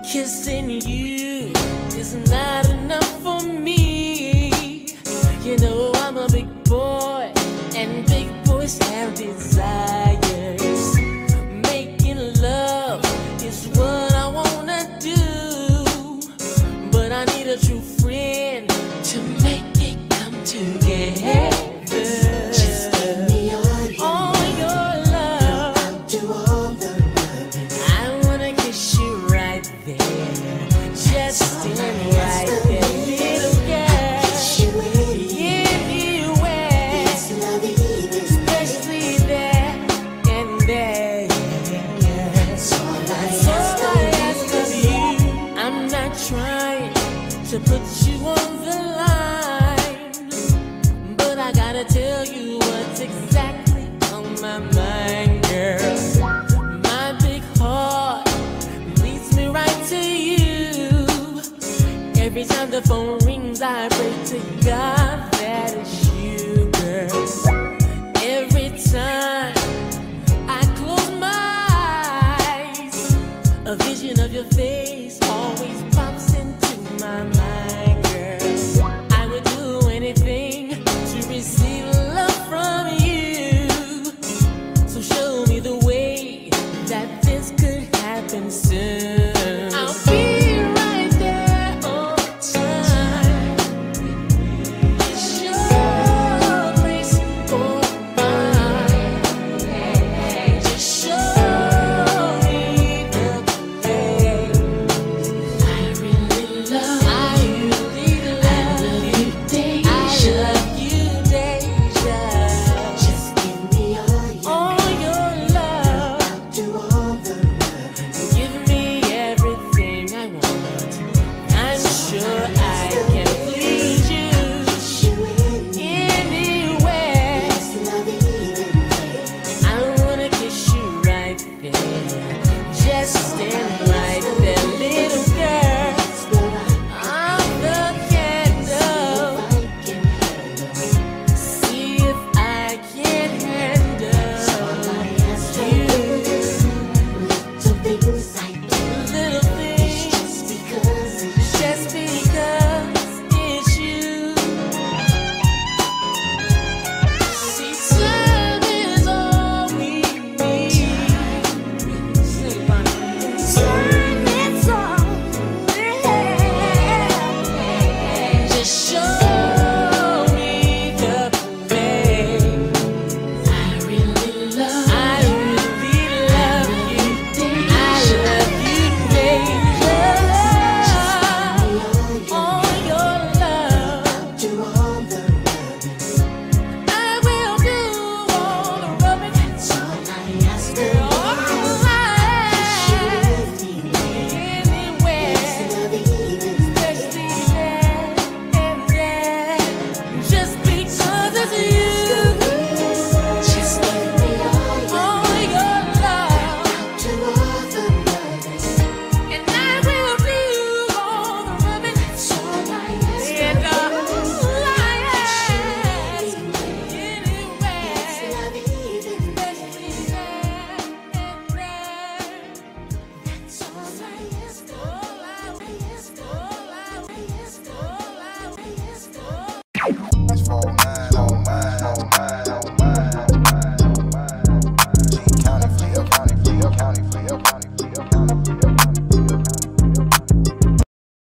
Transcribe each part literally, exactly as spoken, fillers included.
Kissing you is not enough for me. You know I'm a big boy, and big boys have desires. Making love is what I wanna do, but I need a true friend to make it come together. Just give me all your all your love. I'll do all the loving. I wanna kiss you right there, just in right there, little girl. Kiss you anywhere, it's loving, especially there and there. That's all I ask of you. I'm not trying to put you on the line, but I gotta tell you what's exactly on my mind, girl. My big heart leads me right to you. Every time the phone rings, I pray to God that it's you, girl. Every time I close my eyes, a vision of your face always pops into my mind, girl. I would do anything to receive love from you. So show me the way that this could happen soon. I'll be right there all the time. It's your place or mine. Just show me the way. I really love, I really love you, Deja. I love you, Deja. Just give me all your, all your love. I'll do all the loving. Give me everything I want. I'm sure I can please you. Kiss you anywhere, it's loving. I wanna kiss you right there, just stand right there, little girl. I'm the candle. See if I can handle you. Little things I do, little things, just because it's just because it's you. See, time is all we need. Sing, Bonnie. Time is all we have. Just show me the way. I really love, I really love you, Deja. I love you, Deja. All your love, I'll do all the loving. I will do all the rubbing. That's all I ask of you. All I ask, anywhere, especially there and there, just because it's you. Just give me all your love. I'll do all the loving, and I will do all the rubbing. That's all I ask, and all I ask, anywhere, especially there and there. That's all I ask, all I ask, all I ask, all I ask, all I ask. It's four nine on mine, on mine, on mine, on mine, on mine. G County, Flip, County, Flip, County, Flip, County, Flip, County, Flip, County, Flip, County, Flip.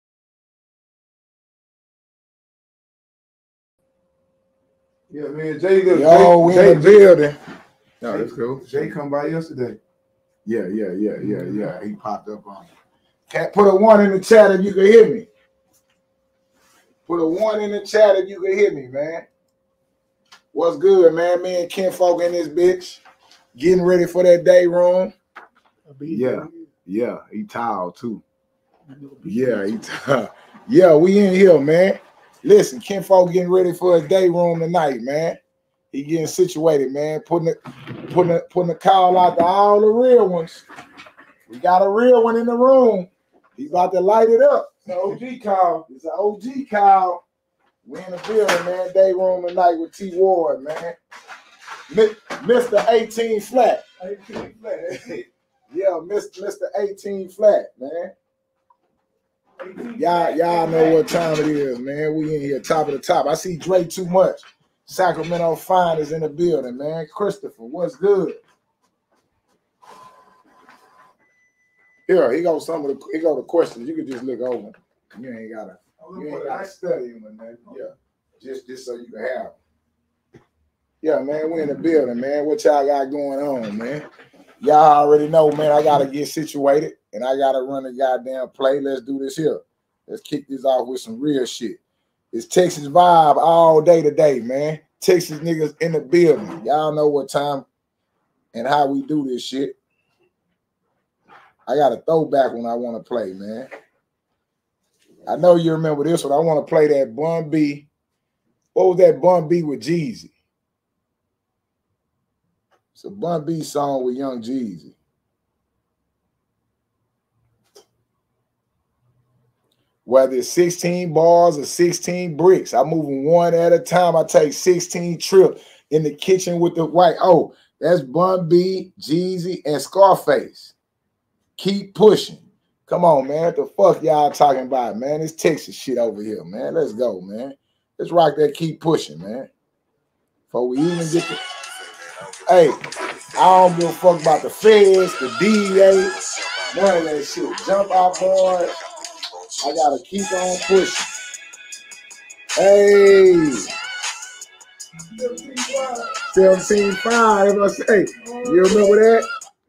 Yeah, man, Jay, Jay, Yo, we Jay, in the building. No, that's cool. Jay come by yesterday. Yeah, yeah, yeah, yeah, yeah. He popped up on. Cat, put a one in the chat if you can hear me. Put a one in the chat if you can hear me, man. What's good, man? Me and Ken Folk in this bitch, getting ready for that day room. Yeah, yeah. He tired too. Yeah, he tired. Yeah, we in here, man. Listen, Ken Folk getting ready for a day room tonight, man. He getting situated, man. Putting it, putting it, putting the call out to all the real ones. We got a real one in the room. He's about to light it up. It's an O G call. It's an O G call. We in the building, man. Day room tonight with T Ward, man. Mister eighteen flat. eighteen flat. Yeah, Mister eighteen flat, man. Y'all, y'all know what time it is, man. We in here, top of the top. I see Drake too much. Sacramento Fine is in the building, man. Christopher, what's good? Here, he goes some of the he go the questions. You can just look over. You ain't gotta. You ain't gotta study them, man. Yeah, just just so you can have. Yeah, man, we in the building, man. What y'all got going on, man? Y'all already know, man. I gotta get situated and I gotta run a goddamn play. Let's do this here. Let's kick this off with some real shit. It's Texas vibe all day today, man. Texas niggas in the building. Y'all know what time and how we do this shit. I got a throwback when I want to play, man. I know you remember this one. I want to play that Bun B. What was that Bun B with Jeezy? It's a Bun B song with Young Jeezy. Whether it's sixteen bars or sixteen bricks, I'm moving one at a time. I take sixteen trips in the kitchen with the white. Oh, that's Bun B, Jeezy, and Scarface. Keep pushing. Come on, man. What the fuck y'all talking about, man? It's Texas shit over here, man. Let's go, man. Let's rock that keep pushing, man. Before we even get to... Hey, I don't give a fuck about the feds, the D E A, none of that shit. Jump out, boys. I gotta keep on pushing. Hey. seventeen five, I say. You remember that?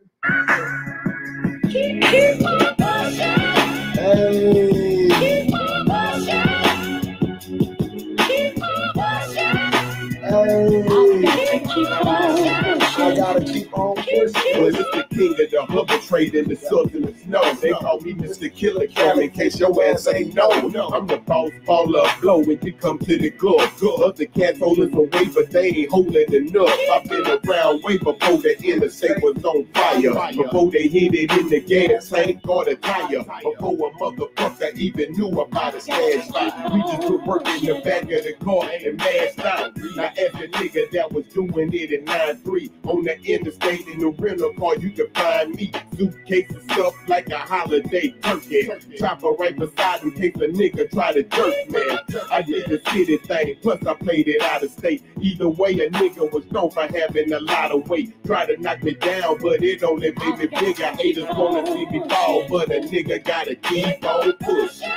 Keep, keep on pushing. Hey. Keep on pushing. Keep on pushing. Hey. Keep on pushing. I gotta keep on pushing. Well, it's the king of the hubble trade in the salt and the snow. They call me Mister Killer Cam in case your ass ain't know. I'm the boss baller blow when you come to the club. Other cats holding away, but they ain't holding enough. I've been around way before the interstate was on fire. Before they hit it in the gas tank or the tire. Before a motherfucker even knew about a stash spot. We just put work in the back of the car and mashed out. Now ask the nigga that was doing it in nine three on the interstate in the rental car, you can find me. Suitcases stuffed like a holiday turkey. Chopper right beside in case a nigga try to jerk, man. I did the city thing, plus I played it out of state. Either way, a nigga was known for having a lot of weight. Try to knock me down, but it only made me bigger. Haters wanna see me fall, but a nigga gotta keep on pushing.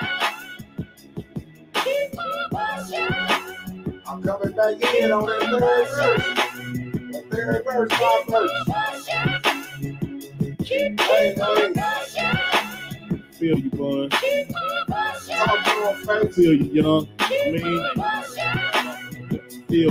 Keep on pushing. I'm coming back in on that third verse. That third verse, my verse. Hey, hey. Feel you, bud. Feel you, young. I mean, feel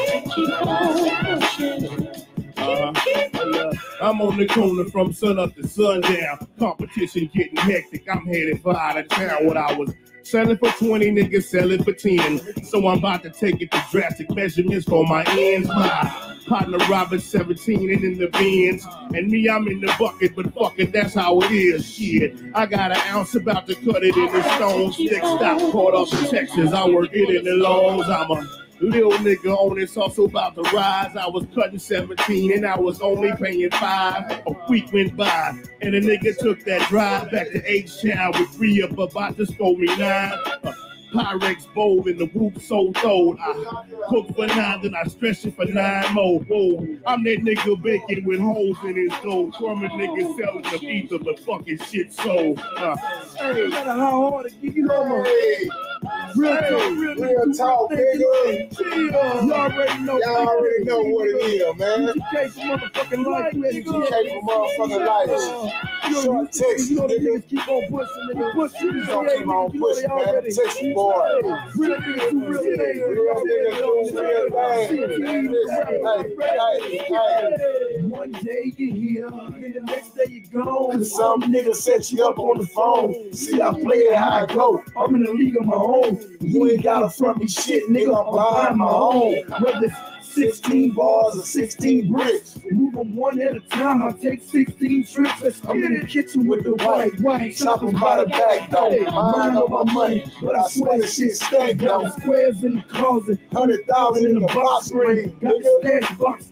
you. Uh-huh. I'm on the corner from sun up to sundown. Competition getting hectic. I'm headed for out of town. What I was selling for twenty, niggas selling for ten. So I'm about to take it to drastic measurements for my ends. My partner Robert seventeen and in the bins. And me, I'm in the bucket, but fuck it, that's how it is. Shit, I got an ounce about to cut it in the stone. Stick stop, caught up in Texas. I work it in the lows. I'm a little nigga on this also about to rise. I was cutting seventeen and I was only paying five. A week went by and a nigga took that drive back to H-Town with three up about to score me nine. Uh, Pyrex bowl in the whoop so throwed. I cook for nine, then I stretch it for nine more. Whoa, I'm that nigga baking with holes in his dough. Former nigga selling the ether, but fucking shit sold. Uh, hey, no matter how hard it get, you know, Hey. real Hey, talk, real, real talk, nigga. You already know. Y'all already know what it is, man. G K for motherfucking life, G K for motherfucking life. Short Texas, you know the nigga. niggas keep on pushing, nigga. Pushing, You don't keep on pushing, man. Texas boy. Real niggas do real things. Real niggas do real things. Hey, hey, hey. One day you here, and the next day you gone. Cause some niggas set you up on the phone. See, I play it how I go. I'm in the league of my own. You ain't gotta front me shit, nigga. I'm buying my own. Whether it's sixteen bars or sixteen bricks. Move them one at a time. I take sixteen trips. I'm in the kitchen with the white, white. Chopping by the back door. Mine over my money, but I swear this shit stank though. Squares in the closet. Hundred thousand in the box ring. Got the stash box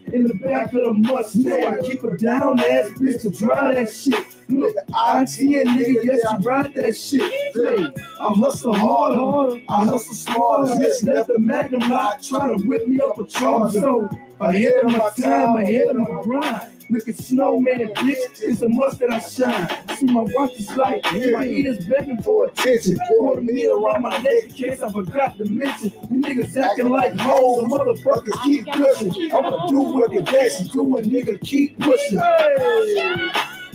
in the back of the Mustang. I keep a down ass bitch to drive that shit. Look, I T N nigga, yes, you ride that shit. Hey, I hustle hard, hard. I hustle smart. Just left the Magnum lot trying to whip me up a charge. So ahead of my time, ahead of my grind. Look at Snowman, bitch, it's a must that I shine. See my watch is like, my eaters begging for attention. Quarter meal around my neck in case I forgot to mention. You niggas acting like hoes, motherfuckers keep pushing. I'ma do what the best do, and nigga keep pushing. Hey,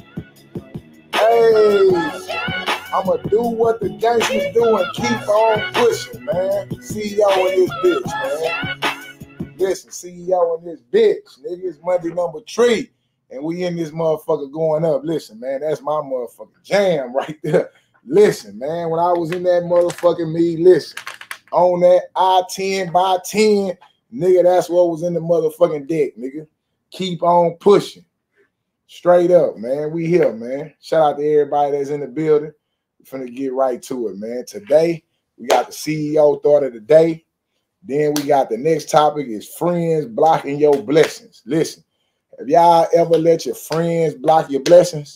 Hey, I'ma do what the gangsters do and keep on pushing, man. C E O in this bitch, man. Listen, C E O in this bitch, nigga. It's Monday number three. And we in this motherfucker going up. Listen, man, that's my motherfucking jam right there. Listen, man, when I was in that motherfucking me, listen, on that I ten by ten, nigga, that's what was in the motherfucking deck, nigga. Keep on pushing. Straight up, man. We here, man. Shout out to everybody that's in the building. We're finna get right to it, man. Today, we got the C E O thought of the day. Then we got the next topic is friends blocking your blessings. Listen. Have y'all ever let your friends block your blessings?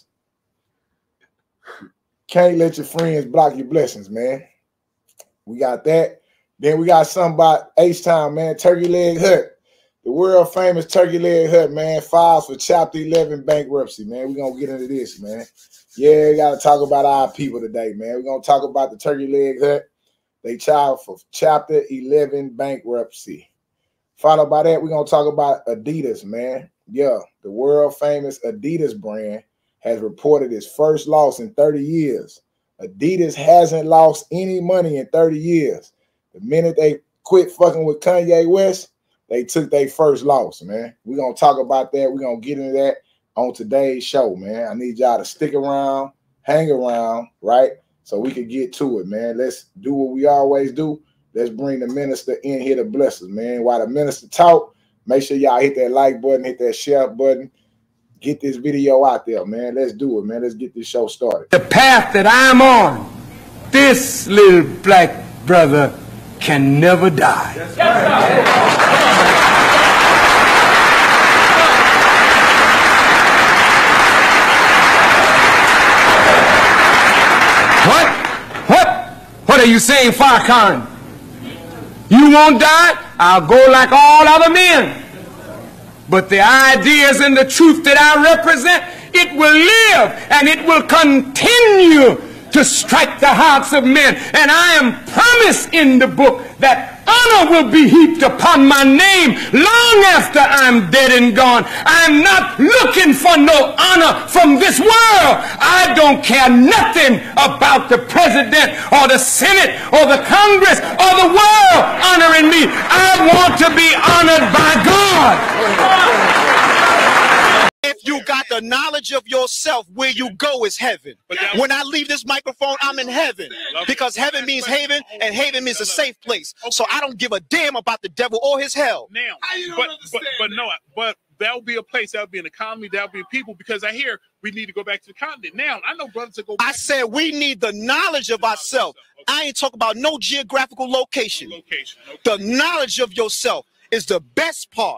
Can't let your friends block your blessings, man. We got that. Then we got something about H-Town, man. Turkey Leg Hut. The world famous Turkey Leg Hut, man, files for Chapter eleven bankruptcy, man. We're going to get into this, man. Yeah, we got to talk about our people today, man. We're going to talk about the Turkey Leg Hut. They filed for Chapter eleven bankruptcy. Followed by that, we're going to talk about Adidas, man. Yeah, the world famous Adidas brand has reported its first loss in thirty years. Adidas hasn't lost any money in thirty years. The minute they quit fucking with Kanye West, they took their first loss, man. We're going to talk about that. We're going to get into that on today's show, man. I need y'all to stick around, hang around, right? So we can get to it, man. Let's do what we always do. Let's bring the minister in here to bless us, man. While the minister talk, make sure y'all hit that like button, hit that share button. Get this video out there, man. Let's do it, man. Let's get this show started. The path that I'm on, this little black brother can never die. What? What? What are you saying, Farrakhan? You won't die? I'll go like all other men. But the ideas and the truth that I represent, it will live and it will continue to strike the hearts of men. And I am promised in the book that honor will be heaped upon my name long after I'm dead and gone. I'm not looking for no honor from this world. I don't care nothing about the president or the Senate or the Congress or the world honoring me. I want to be honored by God. If you got the knowledge of yourself, where you go is heaven. When I leave this microphone, I'm in heaven. Because heaven means haven, and haven means a safe place. So I don't give a damn about the devil or his hell. Now, but, but, but no, but that'll be a place, that'll be an economy, that'll be a people, because I hear we need to go back to the continent. Now, I know brothers to go back. I said we need the knowledge of ourselves. I ain't talking about no geographical location. Location. Okay. The knowledge of yourself is the best part.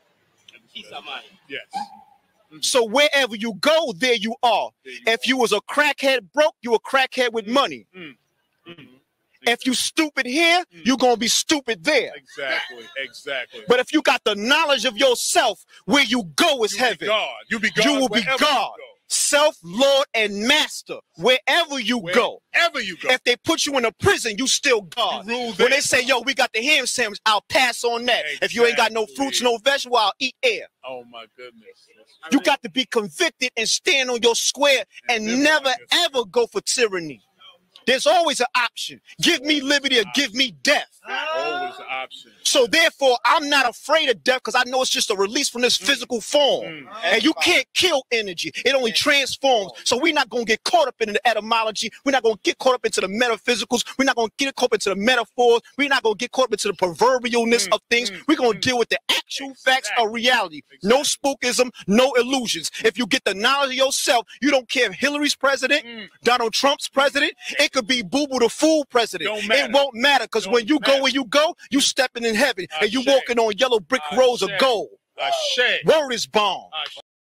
Yes. So wherever you go, there you are. There you if are. you was a crackhead broke, you a crackhead with money. Mm. Mm. If you stupid here, Mm. you're going to be stupid there. Exactly, exactly. But if you got the knowledge of yourself, where you go is you heaven. Be God. You be God. You will be wherever God. you go. Self, Lord, and Master, wherever you go. Wherever you go. If they put you in a prison, you still God. You rule When there. they say, yo, we got the ham sandwich, I'll pass on that. If you ain't got no Exactly. fruits, no vegetable, I'll eat air. Oh my goodness. You got to be convicted and stand on your square and And never, never- ever go for tyranny. There's always an option. Give me liberty or give me death. Always an option. So therefore, I'm not afraid of death because I know it's just a release from this physical form. Mm. And you can't kill energy. It only transforms. So we're not going to get caught up in the etymology. We're not going to get caught up into the metaphysicals. We're not going to get caught up into the metaphors. We're not going to get caught up into the proverbialness Mm, of things. mm, We're going to mm. deal with the actual facts Exactly. of reality. No spookism, no illusions. If you get the knowledge of yourself, you don't care if Hillary's president, Mm. Donald Trump's president, it could be Boo Boo the Fool president. Don't matter. It won't matter because Don't when you matter. go where you go, you stepping in heaven and you Ashe. walking on yellow brick roads of Ashe. gold. Uh, shit. Word is bomb. Uh,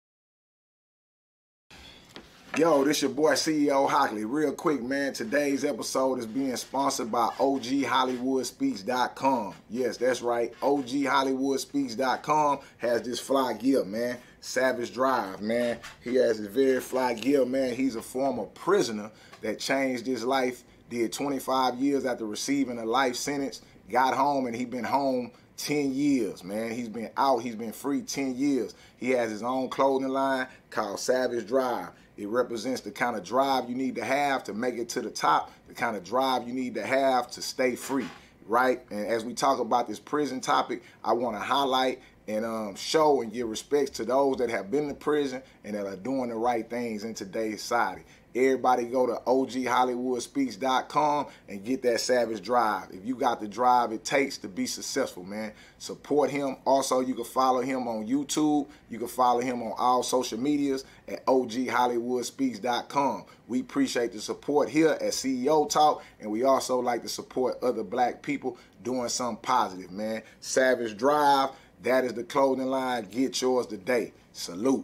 Yo, this your boy C E O Hockley. Real quick, man, today's episode is being sponsored by O G Hollywood Speaks dot com. Yes, that's right. O G Hollywood Speaks dot com has this fly gear, man. Savage Drive, man. He has this very fly gear, man. He's a former prisoner that changed his life, did twenty-five years after receiving a life sentence, got home, and he been home ten years, man. He's been out, he's been free ten years. He has his own clothing line called Savage Drive. It represents the kind of drive you need to have to make it to the top, the kind of drive you need to have to stay free, right? And as we talk about this prison topic, I want to highlight and um, show and give respects to those that have been to prison and that are doing the right things in today's society. Everybody go to O G Hollywood Speaks dot com and get that Savage Drive. If you got the drive it takes to be successful, man, support him. Also, you can follow him on YouTube. You can follow him on all social medias at O G Hollywood Speaks dot com. We appreciate the support here at C E O Talk, and we also like to support other black people doing something positive, man. Savage Drive, that is the clothing line. Get yours today. Salute.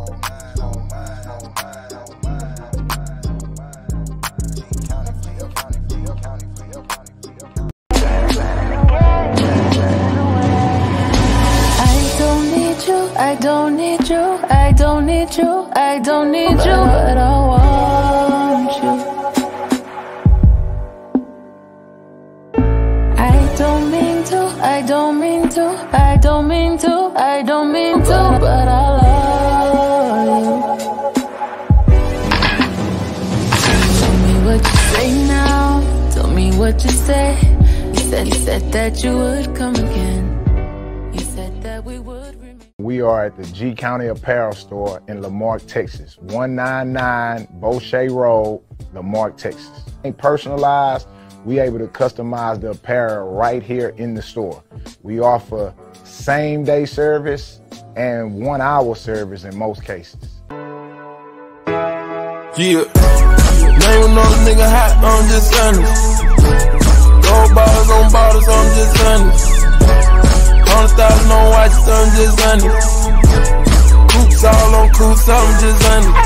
I don't need you, I don't need you, I don't need you, but I want you. I don't mean to, I don't mean to, I don't mean to, I don't mean to, but I love you. Tell me what you say now, tell me what you say. You said, you said that you would come again. You said that we would. We are at the G County Apparel Store in Lamarck, Texas. one ninety-nine Boucher Road, Lamarck, Texas. Ain't personalized, we able to customize the apparel right here in the store. We offer same day service and one hour service in most cases. Yeah, name another nigga hot, I'm just honest. Gold bottles on bottles, I'm just honest. Hundred thousand on watches, I'm just honest. Coops all on coops, I'm just honest.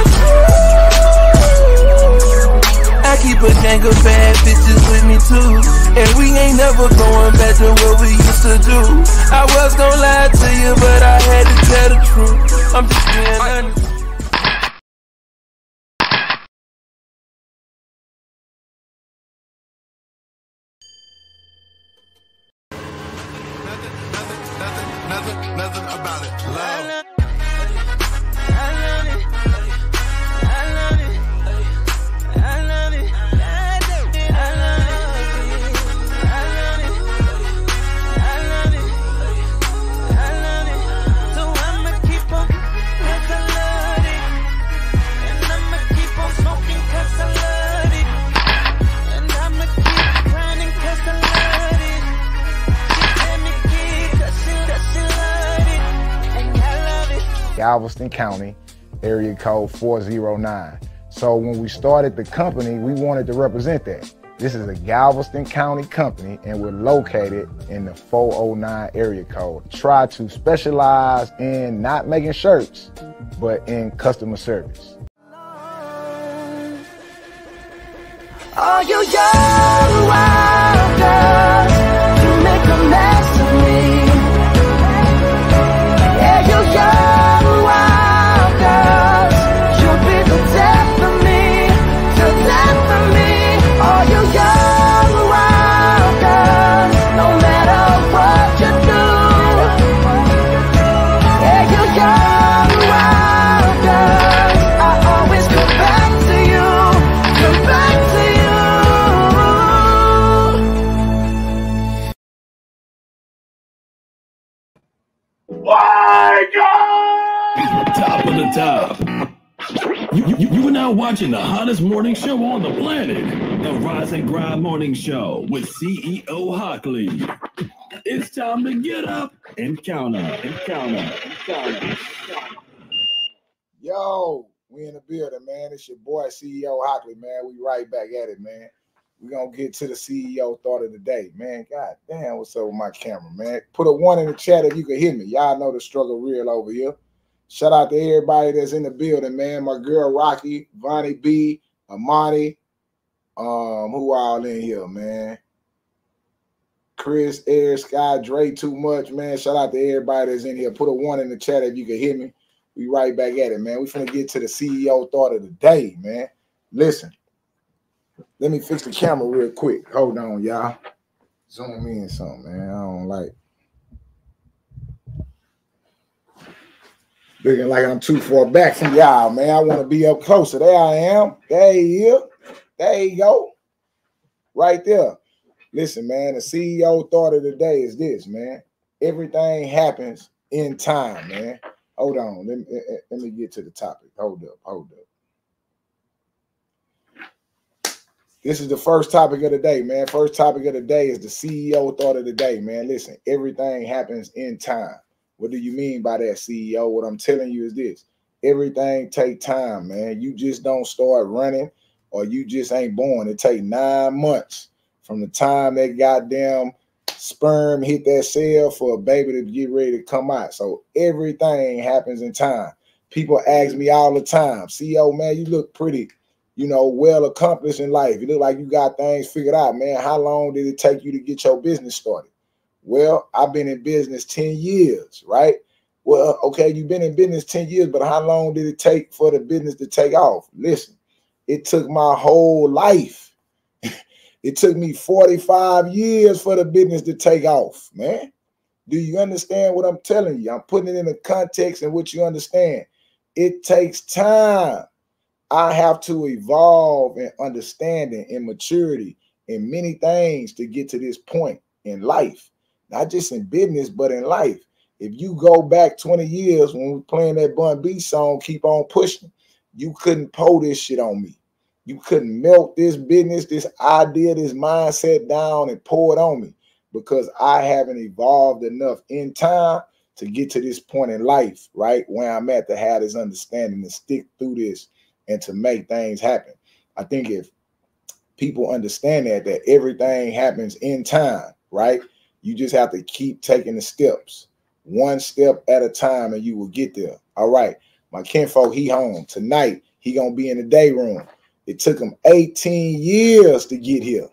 I keep a gang of bad bitches with me too, and we ain't never going back to what we used to do. I was gonna lie to you, but I had to tell the truth. I'm just being honest. Nothing, nothing about it. Love. I love it. I love it. I love it. I love it. I love it. I love it. I love it. I love it. So I'ma keep on cause I love it. And I'ma keep on smoking cause I love it. And I'ma keep grinding cause I love it. Let me keep cause she, cause she love it. And I love it. Galveston County, area code four oh nine. So when we started the company, we wanted to represent that. This is a Galveston County company, and we're located in the four oh nine area code. Try to specialize in not making shirts, but in customer service. Are you young, wild girls? You make a mess of me. Yeah, you young, wild girls. You'll be the death of me, the death of me. Are you young, wild girls? No matter what you do. Yeah, you young, wild girls. I always come back to you, come back to you. Top of the top. You, you, you are now watching the hottest morning show on the planet, the Rise and Grind Morning Show with C E O Hockley. It's time to get up and count up and count up and count up. Yo, we in the building, man. It's your boy C E O Hockley, man. We right back at it, man. We're going to get to the C E O thought of the day. Man, god damn, what's up with my camera, man? Put a one in the chat if you can hear me. Y'all know the struggle real over here. Shout out to everybody that's in the building, man. My girl Rocky, Vonnie B, Amani, um, who all in here, man? Chris, Air, Sky, Dre, too much, man. Shout out to everybody that's in here. Put a one in the chat if you can hear me. We right back at it, man. We finna get to the C E O thought of the day, man. Listen, let me fix the camera real quick. Hold on, y'all. Zoom in something, man. I don't like looking like I'm too far back from y'all, man. I want to be up closer. There I am. There he is. There you go. Right there. Listen, man, the C E O thought of the day is this, man. Everything happens in time, man. Hold on. Let me, let me get to the topic. Hold up. Hold up. This is the first topic of the day, man. First topic of the day is the C E O thought of the day, man. Listen, everything happens in time. What do you mean by that, C E O? What I'm telling you is this. Everything take time, man. You just don't start running or you just ain't born. It take nine months from the time that goddamn sperm hit that cell for a baby to get ready to come out. So everything happens in time. People ask me all the time, C E O, man, you look pretty, you know, well accomplished in life. You look like you got things figured out, man. How long did it take you to get your business started? Well, I've been in business ten years, right? Well, okay, you've been in business ten years, but how long did it take for the business to take off? Listen, it took my whole life. It took me forty-five years for the business to take off, man. Do you understand what I'm telling you? I'm putting it in the context in which you understand. It takes time. I have to evolve in understanding and maturity in many things to get to this point in life. Not just in business, but in life. If you go back twenty years when we were playing that Bun B song, Keep On Pushing, you couldn't pull this shit on me. You couldn't melt this business, this idea, this mindset down and pour it on me because I haven't evolved enough in time to get to this point in life, right? Where I'm at to have this understanding to stick through this and to make things happen. I think if people understand that, that everything happens in time, right? You just have to keep taking the steps, one step at a time, and you will get there. All right, my kinfolk, he home. Tonight, he gonna be in the day room. It took him eighteen years to get here.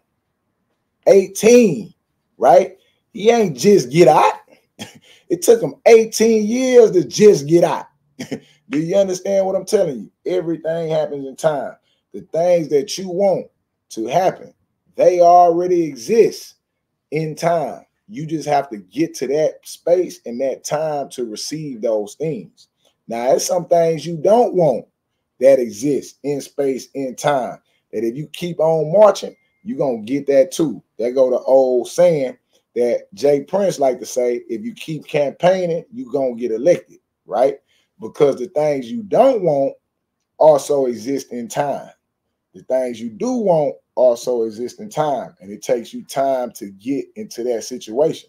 eighteen, right? He ain't just get out. It took him eighteen years to just get out. Do you understand what I'm telling you? Everything happens in time. The things that you want to happen, they already exist in time. You just have to get to that space and that time to receive those things. Now, there's some things you don't want that exist in space, in time, that if you keep on marching, you're going to get that too. There go the old saying that Jay Prince like to say, if you keep campaigning, you're going to get elected, right? Because the things you don't want also exist in time. The things you do want also exist in time, and it takes you time to get into that situation.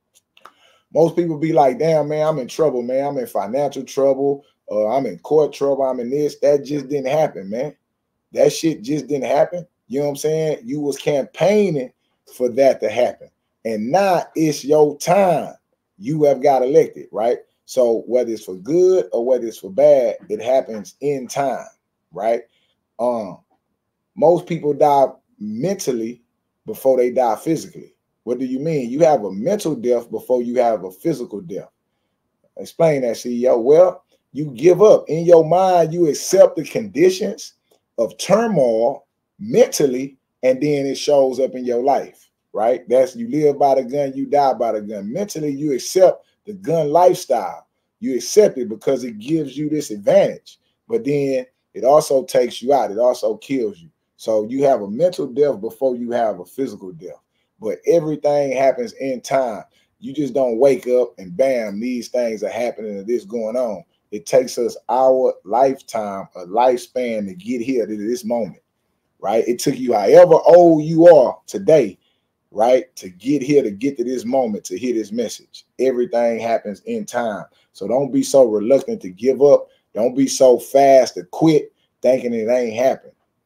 Most people be like, damn, man, I'm in trouble, man. I'm in financial trouble. Uh, I'm in court trouble. I'm in this. That just didn't happen, man. That shit just didn't happen. You know what I'm saying? You was campaigning for that to happen. And now it's your time. You have got elected, right? So whether it's for good or whether it's for bad, it happens in time, right? Um, most people die mentally before they die physically. What do you mean? You have a mental death before you have a physical death. Explain that, C E O. Well, you give up. In your mind, you accept the conditions of turmoil mentally, and then it shows up in your life, right? That's you live by the gun, you die by the gun. Mentally, you accept the gun lifestyle. You accept it because it gives you this advantage, but then it also takes you out. It also kills you. So you have a mental death before you have a physical death. But everything happens in time. You just don't wake up and bam, these things are happening and this going on. It takes us our lifetime, a lifespan to get here to this moment, right? It took you however old you are today, right, to get here, to get to this moment, to hear this message. Everything happens in time. So don't be so reluctant to give up. Don't be so fast to quit thinking it ain't happened.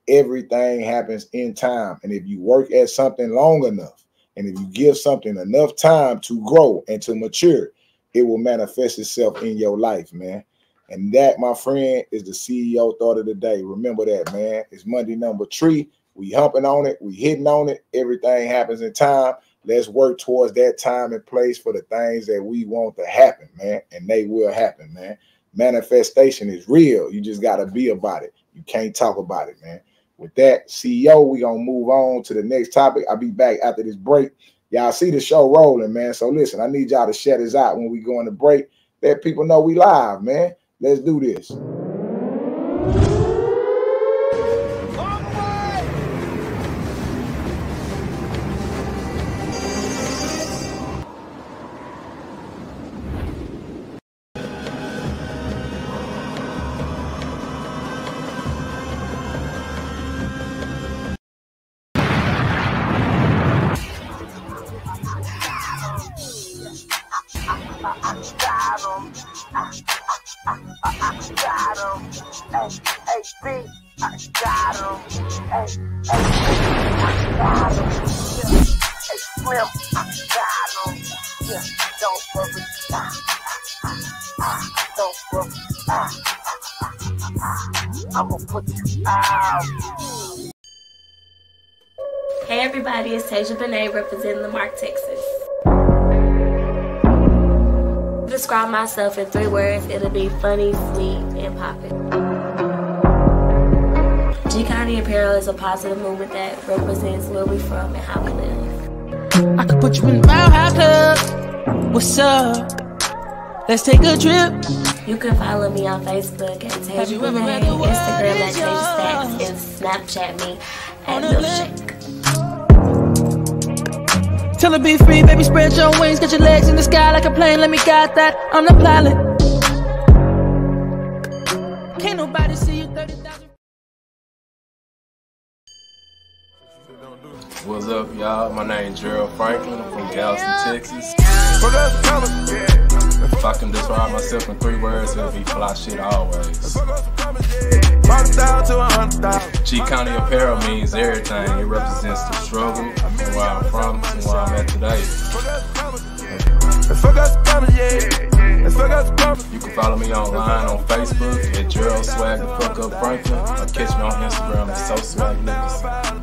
everything happens in time. And if you work at something long enough, and if you give something enough time to grow and to mature, it will manifest itself in your life, man. And that, my friend, is the C E O thought of the day. Remember that, man. It's Monday number three. We humping on it. We hitting on it. Everything happens in time. Let's work towards that time and place for the things that we want to happen, man. And they will happen, man. Manifestation is real. You just got to be about it. You can't talk about it, man. With that, C E O, we going to move on to the next topic. I'll be back after this break. Y'all see the show rolling, man. So listen, I need y'all to share this out when we go on the break. Let people know we live, man. Let's do this. Hey everybody, it's Tasia Benet representing the Mark, Texas. To describe myself in three words, it'll be funny, sweet, and poppin'. G County Apparel is a positive movement that represents where we're from and how we live. I could put you in my hot club. What's up? Let's take a trip. You can follow me on Facebook at Tasia Benet, Instagram at Tasia Stacks, and Snapchat me at Milkshake. Tell her be free, baby, spread your wings. Get your legs in the sky like a plane. Let me guide that. I'm the pilot. Can't nobody see you thirty thousand. What's up, y'all? My name's Gerald Franklin. I'm from Galveston, Texas. If I can describe myself in three words, it'll be fly shit always. G County Apparel means everything. It represents the struggle and where I'm from and where I'm at today. You can follow me online on Facebook at Gerald Swag the Fuck Up Franklin, or catch me on Instagram at So Swag Niggas.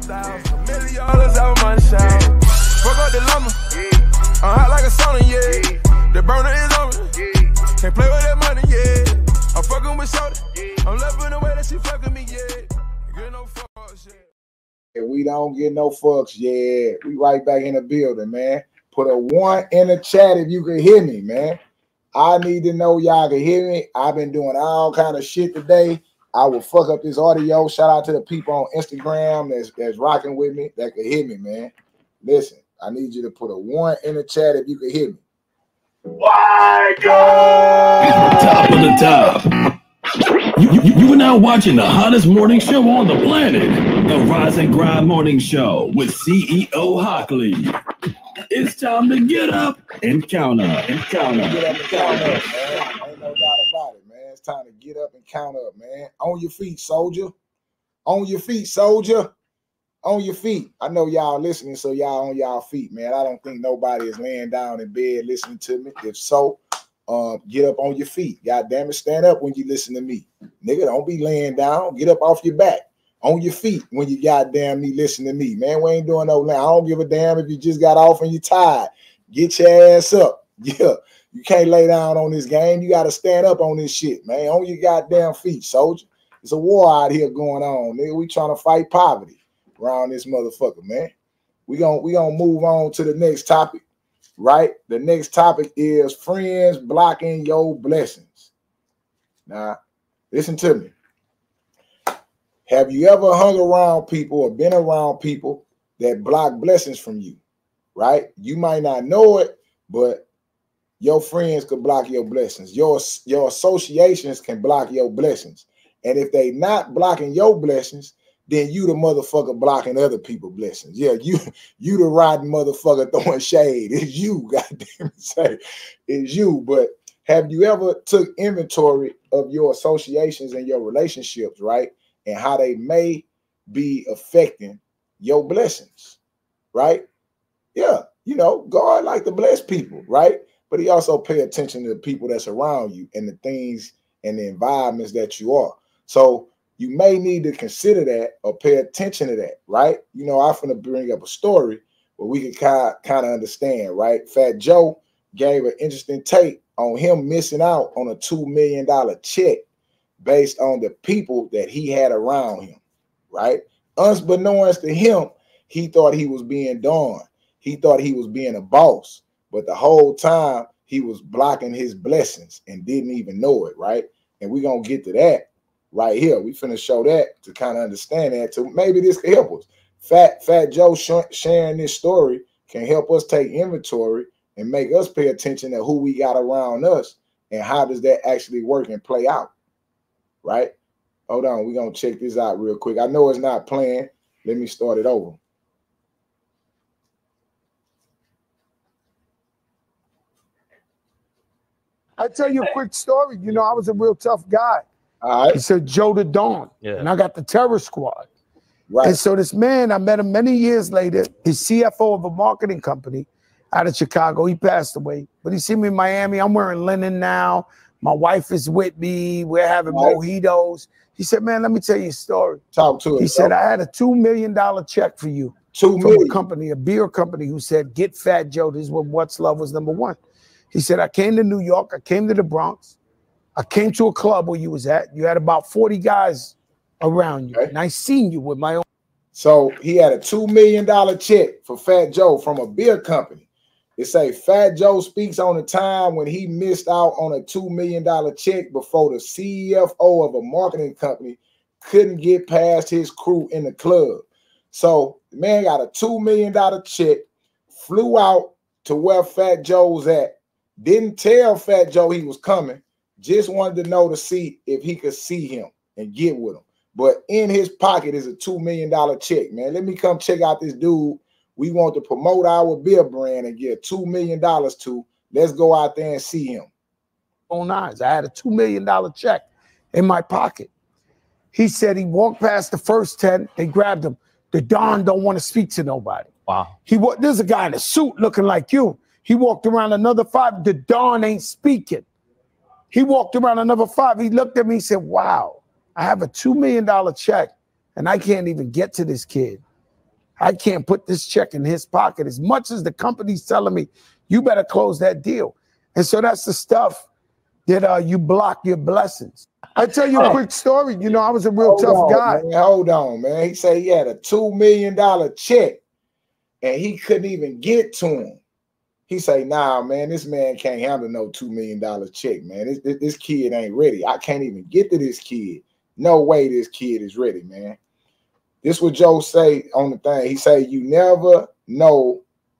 Fuck up the llama. I'm hot like a sauna, yeah. The burner is on me. Can't play with that money, yeah. I'm fucking with Shorty. I'm loving the way that she fucking me, yeah. Get no fucks, yeah. We don't get no fucks, yeah. We right back in the building, man. Put a one in the chat if you can hear me, man. I need to know y'all can hear me. I've been doing all kind of shit today. I will fuck up this audio. Shout out to the people on Instagram that's, that's rocking with me that can hear me, man. Listen, I need you to put a one in the chat if you can hear me. Wake up! Top of the top. You, you, you are now watching the hottest morning show on the planet, the Rise and Grind Morning Show with C E O Hockley. It's time to get up and count up and count up. Get up and count up, man. Ain't no doubt about it, man. It's time to get up and count up, man. On your feet, soldier. On your feet, soldier. On your feet. I know y'all listening, so y'all on y'all feet, man. I don't think nobody is laying down in bed listening to me. If so, um, get up on your feet. God damn it, stand up when you listen to me. Nigga, don't be laying down. Get up off your back. On your feet when you goddamn me listen to me. Man, we ain't doing no now. I don't give a damn if you just got off and you tired. Get your ass up. Yeah. You can't lay down on this game. You got to stand up on this shit, man. On your goddamn feet, soldier. It's a war out here going on, nigga. We trying to fight poverty around this motherfucker, man. We gonna we gonna move on to the next topic, right? The next topic is friends blocking your blessings. Now, listen to me. Have you ever hung around people or been around people that block blessings from you, right? You might not know it, but your friends could block your blessings. Your, your associations can block your blessings. And if they not blocking your blessings, then you the motherfucker blocking other people's blessings. Yeah, you you the rotten motherfucker throwing shade. It's you, goddamn it, say. It's you. But have you ever took inventory of your associations and your relationships, right? And how they may be affecting your blessings, right? Yeah, you know, God like to bless people, right? But he also pay attention to the people that's around you and the things and the environments that you are. So you may need to consider that or pay attention to that, right? You know, I'm finna bring up a story where we can kind kind of understand, right? Fat Joe gave an interesting take on him missing out on a two million dollar check based on the people that he had around him, right? Unbeknownst to him, he thought he was being done. He thought he was being a boss, but the whole time he was blocking his blessings and didn't even know it, right? And we're going to get to that right here. We finna show that to kind of understand that. So maybe this can help us. Fat, Fat Joe sh sharing this story can help us take inventory and make us pay attention to who we got around us and how does that actually work and play out, right? Hold on, we're going to check this out real quick. I know it's not playing. Let me start it over. I'll tell you a quick story. You know, I was a real tough guy. All right. He said Joe the Dawn. Yeah. And I got the terror squad. Right. And so this man, I met him many years later, he's C F O of a marketing company out of Chicago. He passed away. But he see me in Miami. I'm wearing linen now. My wife is with me. We're having right. mojitos. He said, man, let me tell you a story. Talk to him. He said, I had a two million dollar check for you. Two from million. a company, a beer company who said, get Fat Joe. This is when What's Love was number one. He said, I came to New York. I came to the Bronx. I came to a club where you was at. You had about forty guys around you. Okay. And I seen you with my own. So he had a two million dollar check for Fat Joe from a beer company. It say Fat Joe speaks on the time when he missed out on a two million dollar check before the C F O of a marketing company couldn't get past his crew in the club. So the man got a two million dollar check, flew out to where Fat Joe's at, didn't tell Fat Joe he was coming, just wanted to know to see if he could see him and get with him. But in his pocket is a two million dollar check, man. Let me come check out this dude we want to promote our beer brand and get two million dollars to. Let's go out there and see him. Own eyes. I had a two million dollar check in my pocket. He said he walked past the first ten. They grabbed him. The Don don't want to speak to nobody. Wow. He There's a guy in a suit looking like you. He walked around another five. The Don ain't speaking. He walked around another five. He looked at me and said, wow, I have a two million dollar check and I can't even get to this kid. I can't put this check in his pocket. As much as the company's telling me, you better close that deal. And so that's the stuff that uh, you block your blessings. I tell you a quick story. You know, I was a real hold tough on, guy. Man, hold on, man. He said he had a two million dollar check and he couldn't even get to him. He say, nah, man, this man can't handle no two million dollar check, man. This, this, this kid ain't ready. I can't even get to this kid. No way this kid is ready, man. This what Joe say on the thing. He say, you never know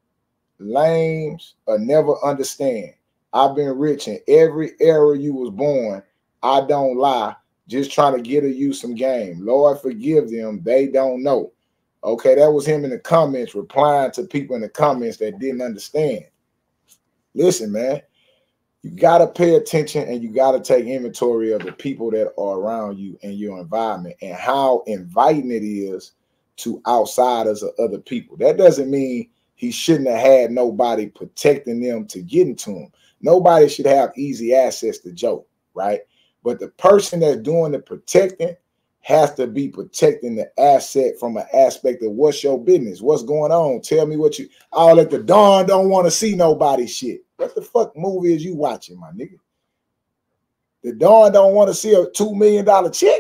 lames or never understand. I've been rich in every era you was born. I don't lie. Just trying to get you some game. Lord, forgive them. They don't know. Okay, that was him in the comments replying to people in the comments that didn't understand. Listen, man, you got to pay attention and you got to take inventory of the people that are around you and your environment and how inviting it is to outsiders or other people. That doesn't mean he shouldn't have had nobody protecting them to get into him. Nobody should have easy access to Joe, right? But the person that's doing the protecting has to be protecting the asset from an aspect of what's your business, what's going on. Tell me what you, all at the Dawn don't want to see nobody shit. What the fuck movie is you watching, my nigga? The Dawn don't want to see a two million dollar check.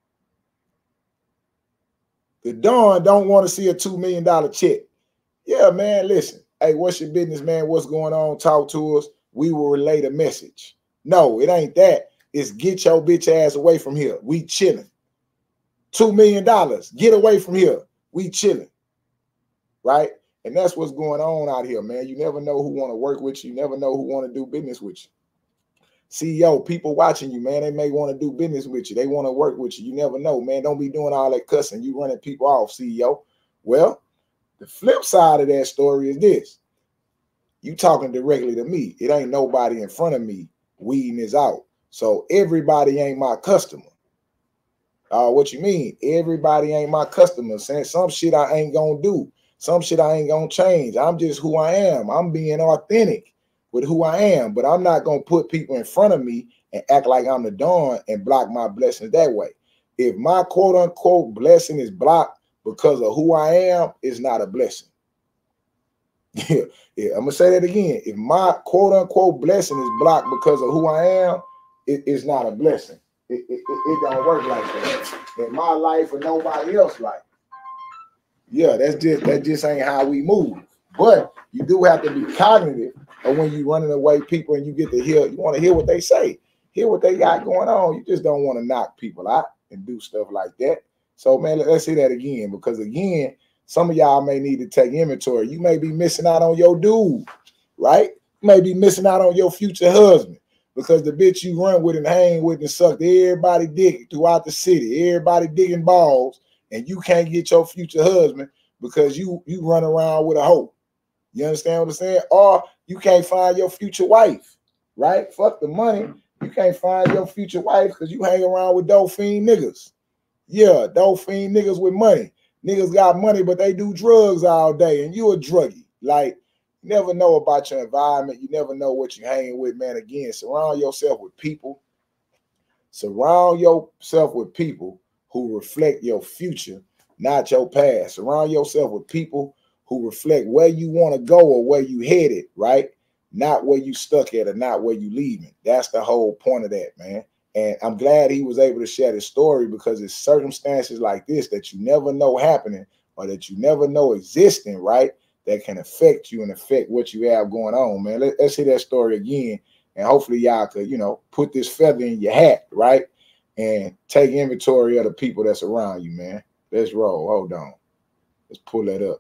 The Dawn don't want to see a two million dollar check. Yeah, man, listen. Hey, what's your business, man? What's going on? Talk to us. We will relay the message. No, it ain't that. It's get your bitch ass away from here. We chilling. Two million dollars. Get away from here. We chilling. Right? And that's what's going on out here, man. You never know who want to work with you. You never know who want to do business with you. C E O, people watching you, man, they may want to do business with you. They want to work with you. You never know, man. Don't be doing all that cussing. You running people off, C E O. Well, the flip side of that story is this. You talking directly to me. It ain't nobody in front of me weeding this out. So everybody ain't my customer. Uh, what you mean? Everybody ain't my customer. Saying some shit I ain't gonna do. Some shit I ain't gonna change. I'm just who I am. I'm being authentic with who I am, but I'm not gonna put people in front of me and act like I'm the Don and block my blessings that way. If my quote unquote blessing is blocked because of who I am, it's not a blessing. Yeah, yeah. I'm gonna say that again. If my quote unquote blessing is blocked because of who I am, it, it's not a blessing. It, it, it, it don't work like that in my life or nobody else's life. Yeah, that's just that just ain't how we move. But you do have to be cognitive of when you running away people and you get to hear, you want to hear what they say, hear what they got going on. You just don't want to knock people out and do stuff like that. So man, let's see that again, because again, some of y'all may need to take inventory. You may be missing out on your dude, right? You may be missing out on your future husband because the bitch you run with and hang with and sucked everybody dick throughout the city, everybody digging balls, and you can't get your future husband because you you run around with a hoe. You understand what I'm saying? Or you can't find your future wife, right? Fuck the money. You can't find your future wife because you hang around with dope fiend niggas. Yeah, dope fiend niggas with money. Niggas got money, but they do drugs all day, and you a druggie. Like, you never know about your environment. You never know what you're hanging with, man. Again, surround yourself with people. Surround yourself with people who reflect your future, not your past. Surround yourself with people who reflect where you want to go or where you headed, right? Not where you stuck at or not where you leaving. That's the whole point of that, man. And I'm glad he was able to share this story because it's circumstances like this that you never know happening or that you never know existing, right? That can affect you and affect what you have going on, man. Let, let's hear that story again. And hopefully y'all could, you know, put this feather in your hat, right? And take inventory of the people that's around you, man. Let's roll. Hold on. Let's pull that up.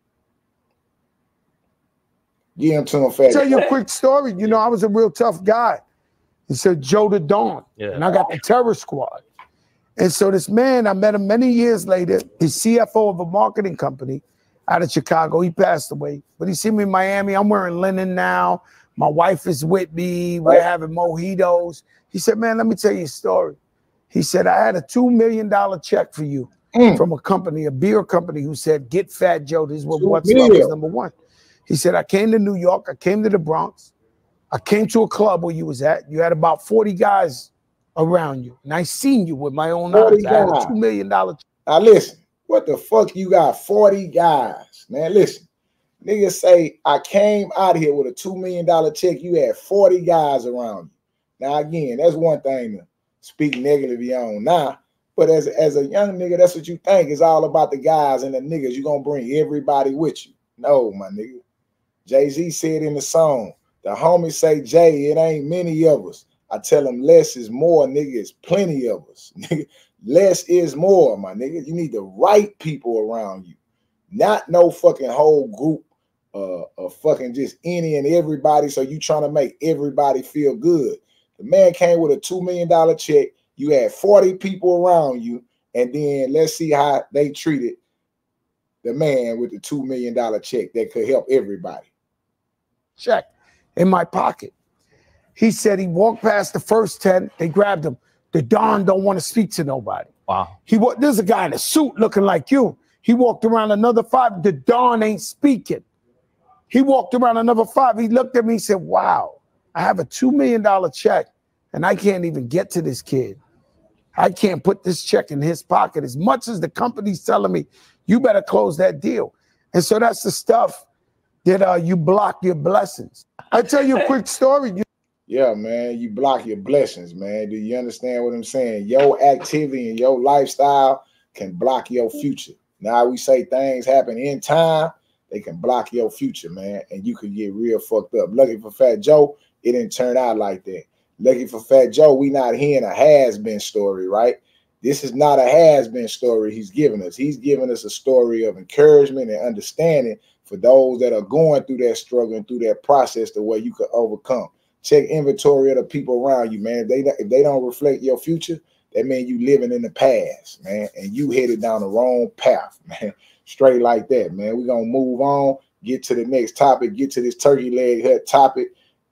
Give him to him fast. Tell you a quick story. You know, I was a real tough guy. He said Joe the Dawn. Yeah. And I got the terror squad. And so this man, I met him many years later, he's C F O of a marketing company out of Chicago. He passed away. But he see me in Miami. I'm wearing linen now. My wife is with me. We're having mojitos. He said, man, let me tell you a story. He said, I had a two million dollar check for you mm. from a company, a beer company, who said, get Fat Joe. This is what What's Love is number one. He said, I came to New York. I came to the Bronx. I came to a club where you was at. You had about forty guys around you. And I seen you with my own eyes. I had a two million dollar check. Now listen, what the fuck you got forty guys? Man, listen. Niggas say, I came out here with a two million dollar check. You had forty guys around you. Now, again, that's one thing to speak negatively on now. But as, as a young nigga, that's what you think. It's all about the guys and the niggas. You're going to bring everybody with you. No, my nigga. Jay-Z said in the song, the homies say, Jay, it ain't many of us. I tell them less is more, nigga. It's plenty of us. Less is more, my nigga. You need the right people around you. Not no fucking whole group uh, of fucking just any and everybody. So you trying to make everybody feel good. The man came with a two million dollar check. You had forty people around you. And then let's see how they treated the man with the two million dollar check that could help everybody. Check in my pocket. He said he walked past the first ten. They grabbed him. The Don don't want to speak to nobody. Wow. He There's a guy in a suit looking like you. He walked around another five. The Don ain't speaking. He walked around another five. He looked at me and said, wow, I have a two million dollar check and I can't even get to this kid. I can't put this check in his pocket. As much as the company's telling me, you better close that deal. And so that's the stuff that uh, you block your blessings. I tell you a quick story. You Yeah, man, you block your blessings, man. Do you understand what I'm saying? Your activity and your lifestyle can block your future. Now we say things happen in time, they can block your future, man, and you could get real fucked up. Lucky for Fat Joe, it didn't turn out like that. Lucky for Fat Joe, we not hearing a has-been story, right? This is not a has-been story he's giving us. He's giving us a story of encouragement and understanding for those that are going through that struggle and through that process the way you could overcome. Check inventory of the people around you, man. If they, if they don't reflect your future, that means you living in the past, man, and you headed down the wrong path, man. Straight like that, man. We're going to move on, get to the next topic, get to this turkey leg hut topic,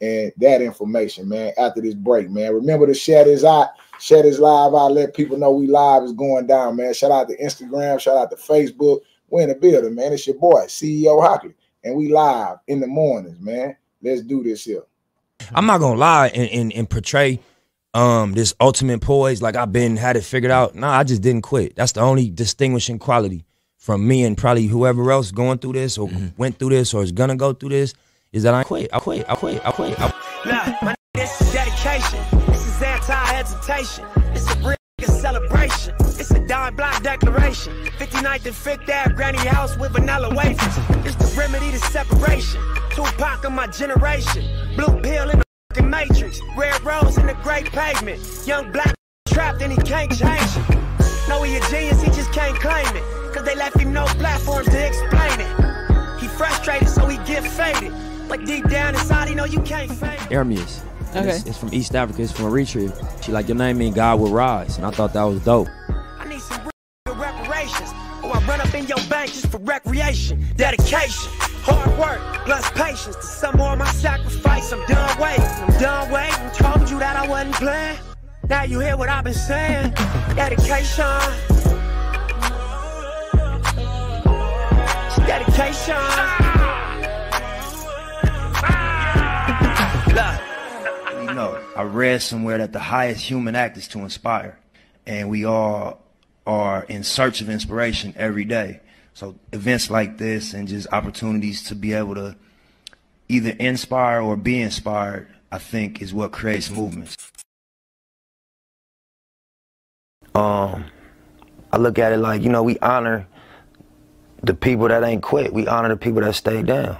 and that information, man, after this break, man. Remember to share this out, share this live out, let people know we live is going down, man. Shout out to Instagram, shout out to Facebook. We're in the building, man. It's your boy, C E O Hockley, and we live in the mornings, man. Let's do this here. I'm not gonna lie and, and, and portray um, this ultimate poise like I've been had it figured out. Nah, I just didn't quit. That's the only distinguishing quality from me and probably whoever else going through this or mm-hmm. went through this or is gonna go through this is that I quit. I quit. I quit. I quit. I quit. Nah, my this is dedication. This is anti-hesitation. It's a real celebration. It's a dime block declaration. fifty-ninth and fifth Ave granny house with vanilla wafers. It's the remedy to separation. Tupac of my generation. Blue pill in the fucking matrix. Red rose in the great pavement. Young black trapped and he can't change it. No, he a genius, he just can't claim it. Cause they left him no platforms to explain it. He frustrated, so he get faded. But deep down inside, he know you can't fade it. Ermias. Okay. It's, it's from East Africa. It's from Eritrea. She like, your name mean God will rise. And I thought that was dope. I need some real reparations. Or I run up in your bank just for recreation. Dedication, hard work, plus patience. To some more of my sacrifice, I'm done waiting. I'm done waiting. Told you that I wasn't playing. Now you hear what I've been saying. Dedication. Dedication. You know, I read somewhere that the highest human act is to inspire, and we all are in search of inspiration every day. So events like this and just opportunities to be able to either inspire or be inspired, I think, is what creates movements. Um, I look at it like, you know, we honor the people that ain't quit. We honor the people that stayed down.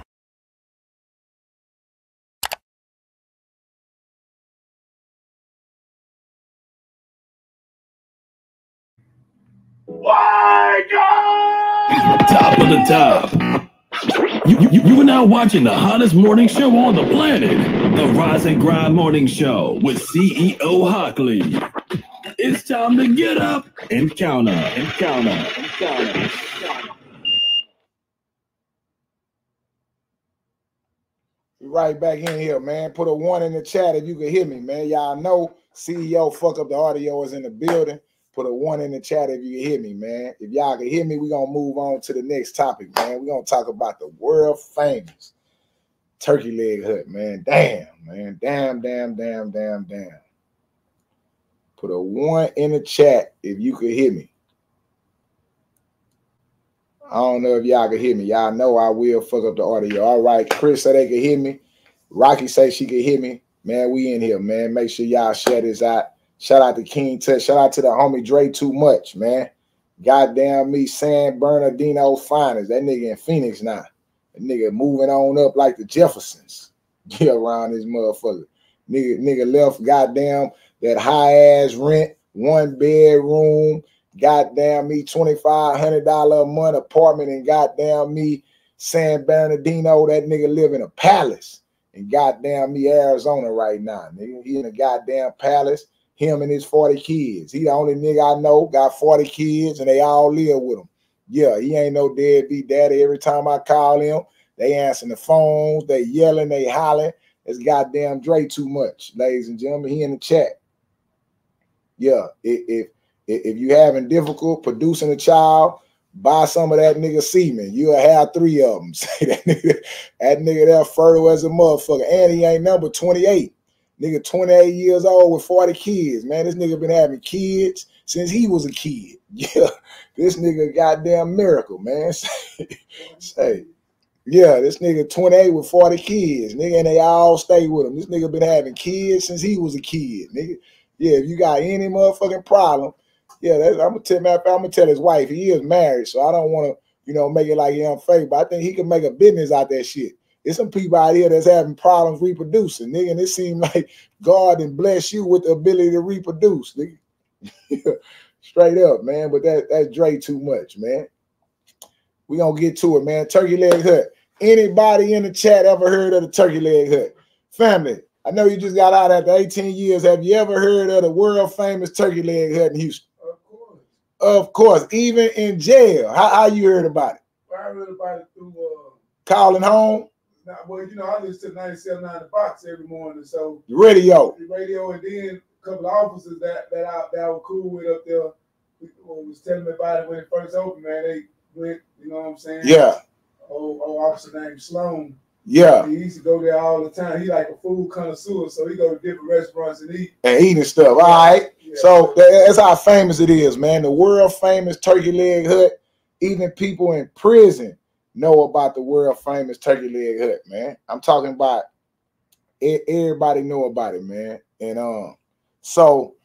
Top of the top. You, you, you are now watching the hottest morning show on the planet, the Rise and Grind Morning Show with C E O Hockley. It's time to get up and count up and count up and count up. We right back in here, man. Put a one in the chat if you can hear me, man. Y'all know C E O fuck up the audio is in the building. Put a one in the chat if you can hear me, man. If y'all can hear me, we're going to move on to the next topic, man. We're going to talk about the world famous turkey leg hut, man. Damn, man. Damn, damn, damn, damn, damn. Put a one in the chat if you could hear me. I don't know if y'all can hear me. Y'all know I will fuck up the audio. All right. Chris said they can hear me. Rocky say she can hear me. Man, we in here, man. Make sure y'all share this out. Shout out to King Touch. Shout out to the homie Dre Too Much, man. Goddamn me, San Bernardino finest. That nigga in Phoenix now. That nigga moving on up like the Jeffersons. Get around this motherfucker. Nigga, nigga left goddamn that high-ass rent, one bedroom, goddamn me, twenty-five hundred dollars a month apartment, and goddamn me, San Bernardino. That nigga live in a palace. And goddamn me, Arizona right now. Nigga, he in a goddamn palace. Him and his forty kids. He the only nigga I know got forty kids, and they all live with him. Yeah, he ain't no deadbeat daddy. Every time I call him, they answering the phones, they yelling, they hollering. It's goddamn Dre Too Much, ladies and gentlemen. He in the chat. Yeah, if if, if you having difficult producing a child, buy some of that nigga semen. You'll have three of them. Say that nigga, that nigga there fertile as a motherfucker, and he ain't number twenty-eight. Nigga twenty-eight years old with forty kids, man. This nigga been having kids since he was a kid. Yeah, this nigga goddamn miracle, man. Say, say, yeah, this nigga twenty-eight with forty kids, nigga, and they all stay with him. This nigga been having kids since he was a kid, nigga. Yeah, if you got any motherfucking problem, yeah, that's, I'm gonna tell my, I'm gonna tell his wife he is married, so I don't want to, you know, make it like he unfair, but I think he can make a business out that shit. There's some people out here that's having problems reproducing, nigga, and it seems like God done bless you with the ability to reproduce, nigga. Straight up, man. But that that's Dre Too Much, man. We gonna get to it, man. Turkey leg hut. Anybody in the chat ever heard of the turkey leg hut? Family, I know you just got out after eighteen years. Have you ever heard of the world famous turkey leg hut in Houston? Of course. Of course. Even in jail. How, how you heard about it? I heard about it through uh, calling home. Nah, well, you know, I listen to ninety-seven nine The Box every morning, so the radio, the radio, and then a couple of officers that that I that I was cool with up there was telling me about it when it first opened. Man, they went, you know what I'm saying? Yeah. Old, old officer named Sloan. Yeah. He used to go there all the time. He like a food connoisseur, so he go to different restaurants and eat. And eating stuff. All right. Yeah. So that's how famous it is, man. The world famous Turkey Leg Hut. Even people in prison know about the world famous Turkey Leg Hut, man. I'm talking about everybody know about it, man. And um, so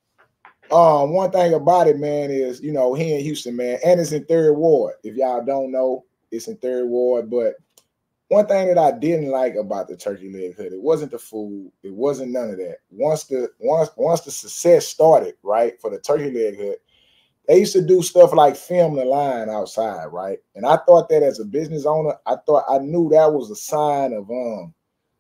um, one thing about it, man, is you know here in Houston, man, and it's in Third Ward. If y'all don't know, it's in Third Ward, but one thing that I didn't like about the Turkey Leg Hut, it wasn't the food, it wasn't none of that. Once the once once the success started, right, for the Turkey Leg Hut, they used to do stuff like film the line outside, right? And I thought that as a business owner, I thought I knew that was a sign of um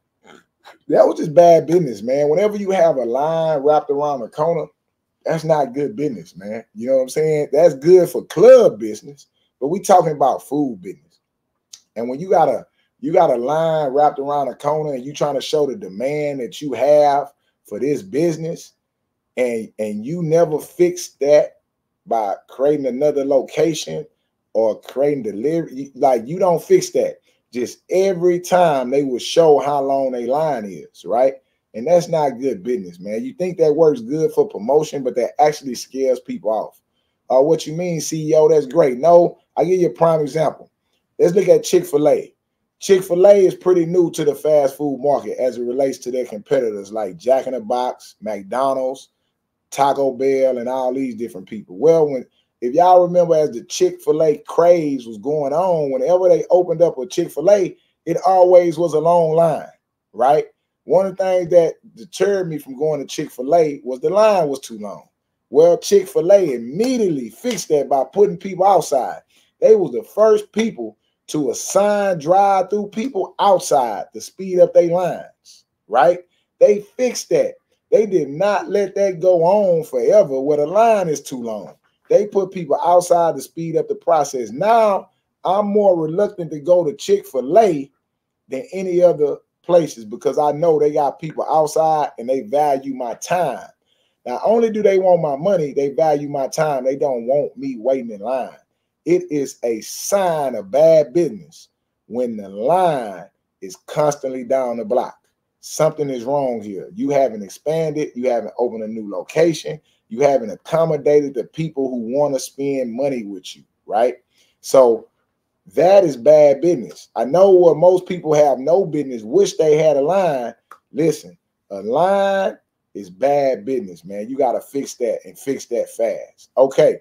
that was just bad business, man. Whenever you have a line wrapped around the corner, that's not good business, man. You know what I'm saying? That's good for club business, but we talking about food business. And when you got a You got a line wrapped around a corner and you trying to show the demand that you have for this business, and, and you never fix that by creating another location or creating delivery. Like, you don't fix that. Just every time they will show how long a line is, right? And that's not good business, man. You think that works good for promotion, but that actually scares people off. Uh, what you mean, C E O? That's great. No, I'll give you a prime example. Let's look at Chick-fil-A. Chick-fil-A is pretty new to the fast food market as it relates to their competitors like Jack in the Box, McDonald's, Taco Bell, and all these different people. Well, when if y'all remember, as the Chick-fil-A craze was going on, whenever they opened up a Chick-fil-A, it always was a long line, right? One of the things that deterred me from going to Chick-fil-A was the line was too long. Well, Chick-fil-A immediately fixed that by putting people outside. They was the first people to assign drive-through people outside to speed up their lines, right? They fixed that. They did not let that go on forever where the line is too long. They put people outside to speed up the process. Now, I'm more reluctant to go to Chick-fil-A than any other places because I know they got people outside and they value my time. Not only do they want my money, they value my time. They don't want me waiting in line. It is a sign of bad business when the line is constantly down the block. Something is wrong here. You haven't expanded. You haven't opened a new location. You haven't accommodated the people who want to spend money with you, right? So that is bad business. I know where most people have no business, wish they had a line. Listen, a line is bad business, man. You got to fix that and fix that fast. Okay.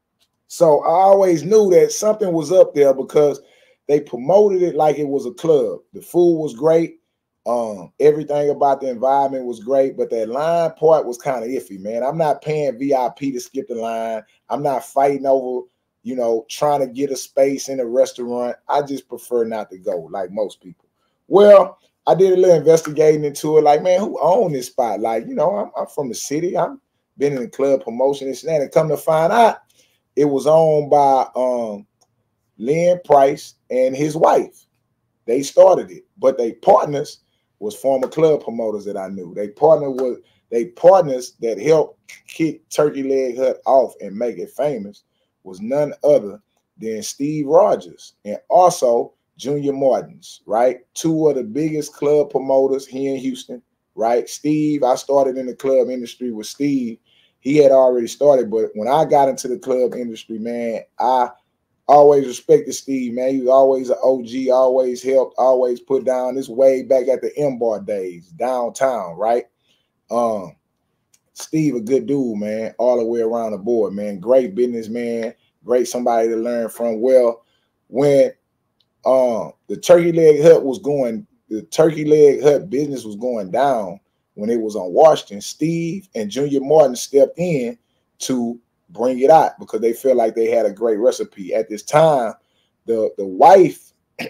So I always knew that something was up there because they promoted it like it was a club. The food was great. Um, everything about the environment was great, but that line part was kind of iffy, man. I'm not paying V I P to skip the line. I'm not fighting over, you know, trying to get a space in a restaurant. I just prefer not to go like most people. Well, I did a little investigating into it. Like, man, who owned this spot? Like, you know, I'm, I'm from the city. I've been in the club promotion, this and that. And come to find out, it was owned by um, Lynn Price and his wife. They started it, but they partners was former club promoters that I knew. They partner with they partners that helped kick Turkey Leg Hut off and make it famous was none other than Steve Rogers and also Junior Martins, right? Two of the biggest club promoters here in Houston, right? Steve, I started in the club industry with Steve. He had already started, but when I got into the club industry, man, I always respected Steve, man. He was always an O G, always helped, always put down. This way back at the M-Bar days, downtown, right? Um, Steve, a good dude, man, all the way around the board, man. Great businessman, great somebody to learn from. Well, when um, the Turkey Leg Hut was going, the Turkey Leg Hut business was going down when it was on Washington, Steve and Junior Martin stepped in to bring it out because they felt like they had a great recipe. At this time, the, the wife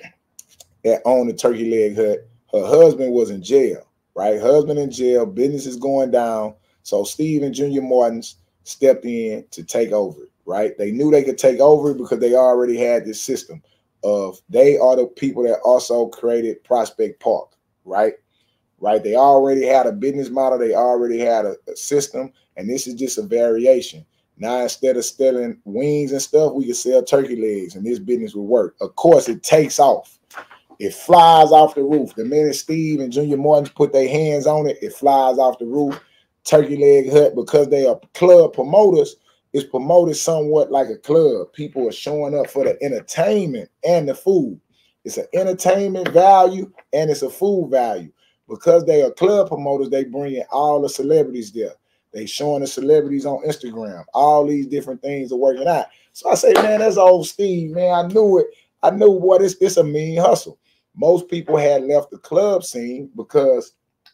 that owned the Turkey Leg Hut, her husband was in jail, right? Husband in jail, business is going down. So Steve and Junior Martins stepped in to take over, right? They knew they could take over because they already had this system. of they are the people that also created Prospect Park, right? Right. They already had a business model. They already had a, a system. And this is just a variation. Now, instead of selling wings and stuff, we can sell turkey legs and this business will work. Of course, it takes off. It flies off the roof. The minute Steve and Junior Martin put their hands on it, it flies off the roof. Turkey Leg Hut, because they are club promoters, is promoted somewhat like a club. People are showing up for the entertainment and the food. It's an entertainment value and it's a food value. Because they are club promoters, they bring in all the celebrities there. They showing the celebrities on Instagram. All these different things are working out. So I say, man, that's old Steve, man. I knew it. I knew what it's, it's a mean hustle. Most people had left the club scene because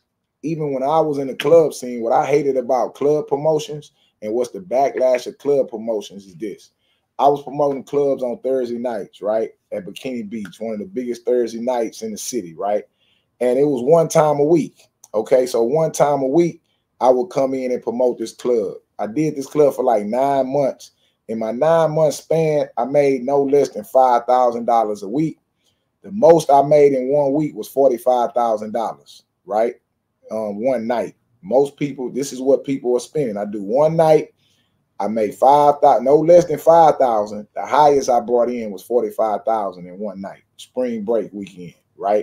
even when I was in the club scene, what I hated about club promotions and what's the backlash of club promotions is this. I was promoting clubs on Thursday nights, right? At Bikini Beach, one of the biggest Thursday nights in the city, right? And it was one time a week. Okay, so one time a week, I would come in and promote this club. I did this club for like nine months. In my nine month span, I made no less than five thousand dollars a week. The most I made in one week was forty-five thousand dollars, right? Um, one night. Most people, this is what people are spending. I do one night, I made five thousand, no less than five thousand. The highest I brought in was forty-five thousand in one night, spring break weekend, right?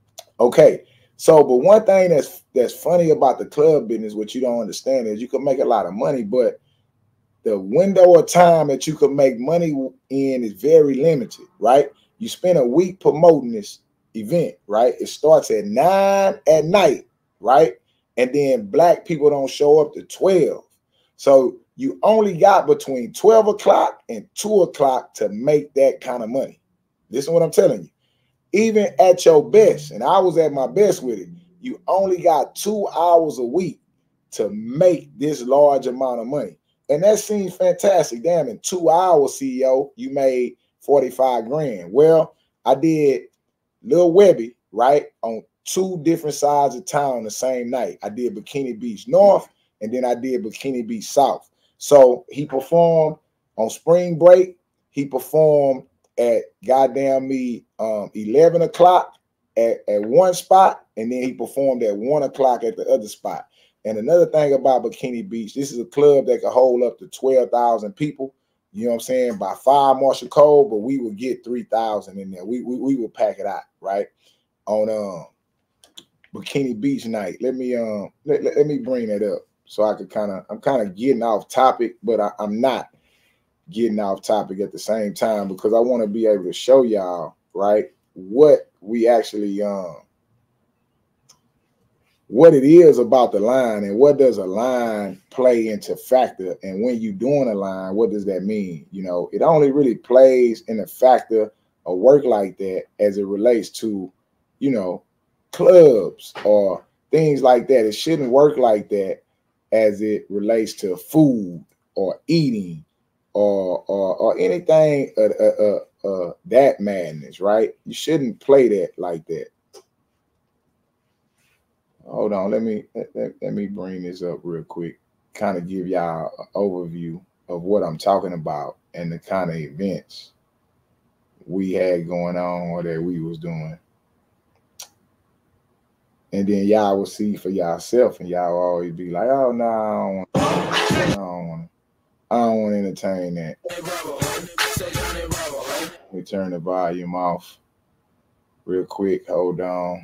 Okay, so but one thing that's that's funny about the club business, what you don't understand is you can make a lot of money, but the window of time that you can make money in is very limited, right? You spend a week promoting this event, right? It starts at nine at night, right? And then black people don't show up to twelve. So you only got between twelve o'clock and two o'clock to make that kind of money. Listen to what I'm telling you. Even at your best, and I was at my best with it, you only got two hours a week to make this large amount of money. And that seems fantastic. Damn, in two hours, C E O, you made forty-five grand. Well, I did Lil Webby, right, on two different sides of town the same night. I did Bikini Beach North, and then I did Bikini Beach South. So he performed on spring break. He performed at goddamn me um, eleven o'clock at, at one spot, and then he performed at one o'clock at the other spot. And another thing about Bikini Beach, this is a club that can hold up to twelve thousand people, you know what I'm saying, by five Marshall Code, but we would get three thousand in there. We, we, we would pack it out, right, on um, Bikini Beach night. Let me um let, let, let me bring that up so I could kind of, I'm kind of getting off topic, but I, I'm not getting off topic at the same time because I want to be able to show y'all, right, what we actually um what it is about the line and what does a line play into factor. And when you doing a line, what does that mean? You know, it only really plays in a factor of work like that as it relates to, you know, clubs or things like that. It shouldn't work like that as it relates to food or eating or or, or anything uh, uh, uh, uh, that madness, right? You shouldn't play that like that. Hold on, let me let, let, let me bring this up real quick, kind of give y'all an overview of what I'm talking about and the kind of events we had going on or that we was doing. And then y'all will see for y'allself, and y'all will always be like, oh no, I don't want I don't want I don't want to entertain that. Let me turn the volume off real quick. Hold on.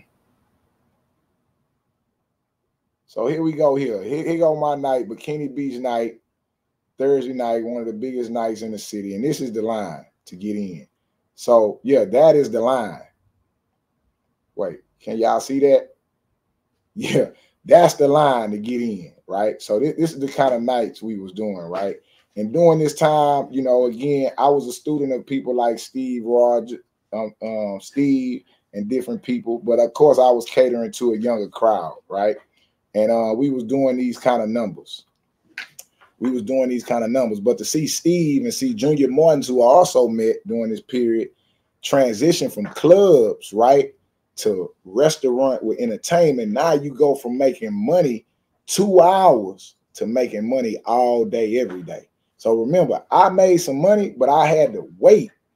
So here we go here. Here, here go my night, Bikini Beach night, Thursday night, one of the biggest nights in the city. And this is the line to get in. So, yeah, that is the line. Wait, can y'all see that? Yeah, that's the line to get in, right? So this, this is the kind of nights we was doing, right? And during this time, you know, again, I was a student of people like Steve, Roger, um, um, Steve, and different people. But, of course, I was catering to a younger crowd, right? And uh, we was doing these kind of numbers. We was doing these kind of numbers. But to see Steve and see Junior Martins, who I also met during this period, transition from clubs, right, to restaurant with entertainment. Now you go from making money two hours to making money all day, every day. So remember, I made some money, but I had to wait